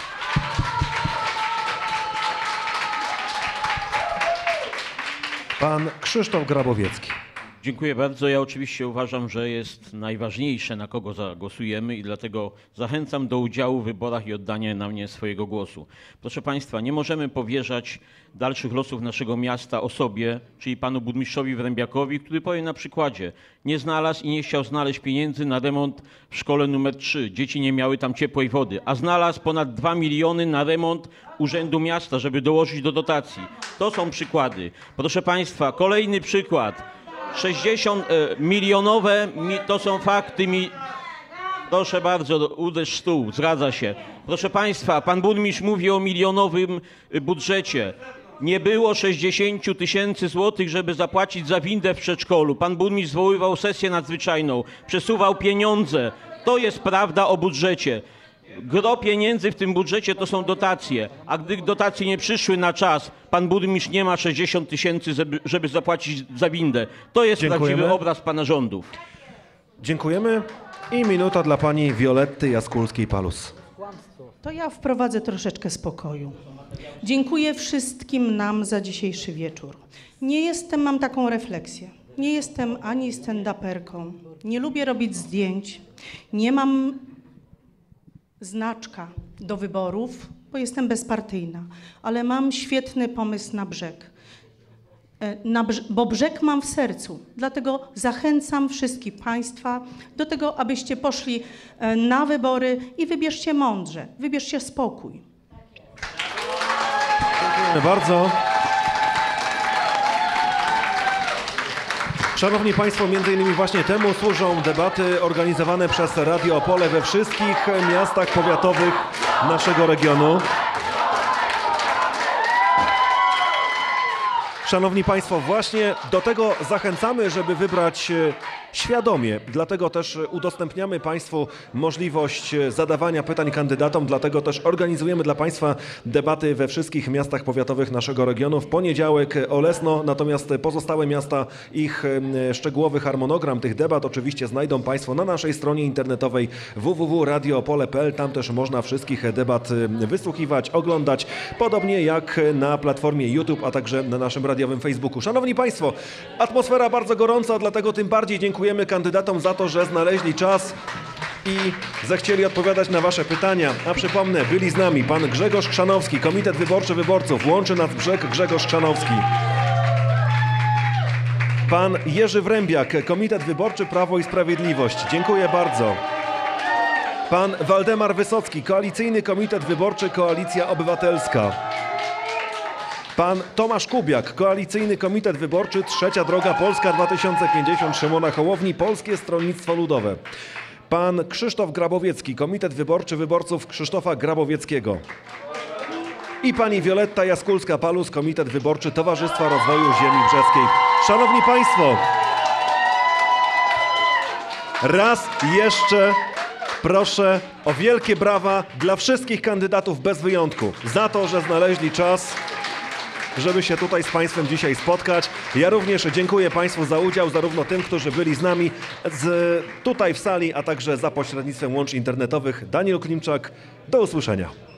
Pan Krzysztof Grabowiecki. Dziękuję bardzo. Ja oczywiście uważam, że jest najważniejsze, na kogo zagłosujemy i dlatego zachęcam do udziału w wyborach i oddania na mnie swojego głosu. Proszę Państwa, nie możemy powierzać dalszych losów naszego miasta osobie, czyli panu burmistrzowi Wrębiakowi, który, powiem na przykładzie, nie znalazł i nie chciał znaleźć pieniędzy na remont w szkole numer 3. Dzieci nie miały tam ciepłej wody, a znalazł ponad 2 miliony na remont Urzędu Miasta, żeby dołożyć do dotacji. To są przykłady. Proszę Państwa, kolejny przykład. 60 milionowe, to są fakty. Proszę bardzo, uderz stół, zgadza się. Proszę Państwa, pan burmistrz mówi o milionowym budżecie. Nie było 60 000 złotych, żeby zapłacić za windę w przedszkolu. Pan burmistrz zwoływał sesję nadzwyczajną, przesuwał pieniądze. To jest prawda o budżecie. Gro pieniędzy w tym budżecie to są dotacje, a gdy dotacje nie przyszły na czas, pan burmistrz nie ma 60 000, żeby zapłacić za windę. To jest prawdziwy obraz pana rządów. Dziękujemy. I minuta dla pani Violetty Jaskulskiej-Palus. To ja wprowadzę troszeczkę spokoju. Dziękuję wszystkim nam za dzisiejszy wieczór. Mam taką refleksję. Nie jestem ani stand-uperką, nie lubię robić zdjęć, nie mam znaczka do wyborów, bo jestem bezpartyjna, ale mam świetny pomysł na brzeg. Bo brzeg mam w sercu, dlatego zachęcam wszystkich Państwa do tego, abyście poszli na wybory i wybierzcie mądrze, wybierzcie spokój. Dziękujemy bardzo. Szanowni Państwo, między innymi właśnie temu służą debaty organizowane przez Radio Opole we wszystkich miastach powiatowych naszego regionu. Szanowni Państwo, właśnie do tego zachęcamy, żeby wybrać świadomie. Dlatego też udostępniamy Państwu możliwość zadawania pytań kandydatom, dlatego też organizujemy dla Państwa debaty we wszystkich miastach powiatowych naszego regionu. W poniedziałek Olesno, natomiast pozostałe miasta, ich szczegółowy harmonogram tych debat oczywiście znajdą Państwo na naszej stronie internetowej www.radioopole.pl. Tam też można wszystkich debat wysłuchiwać, oglądać, podobnie jak na platformie YouTube, a także na naszym radiowym Facebooku. Szanowni Państwo, atmosfera bardzo gorąca, dlatego tym bardziej dziękujemy kandydatom za to, że znaleźli czas i zechcieli odpowiadać na Wasze pytania. A przypomnę, byli z nami pan Grzegorz Chrzanowski, Komitet Wyborczy Wyborców, Łączy Nas Brzeg, Grzegorz Chrzanowski. Pan Jerzy Wrębiak, Komitet Wyborczy Prawo i Sprawiedliwość. Dziękuję bardzo. Pan Waldemar Wysocki, Koalicyjny Komitet Wyborczy Koalicja Obywatelska. Pan Tomasz Kubiak, Koalicyjny Komitet Wyborczy Trzecia Droga Polska 2050 Szymona Hołowni, Polskie Stronnictwo Ludowe. Pan Krzysztof Grabowiecki, Komitet Wyborczy Wyborców Krzysztofa Grabowieckiego. I pani Wioletta Jaskulska-Palus, Komitet Wyborczy Towarzystwa Rozwoju Ziemi Brzeskiej. Szanowni Państwo, raz jeszcze proszę o wielkie brawa dla wszystkich kandydatów bez wyjątku za to, że znaleźli czas, żeby się tutaj z Państwem dzisiaj spotkać. Ja również dziękuję Państwu za udział, zarówno tym, którzy byli z nami tutaj w sali, a także za pośrednictwem łączy internetowych. Daniel Klimczak, do usłyszenia.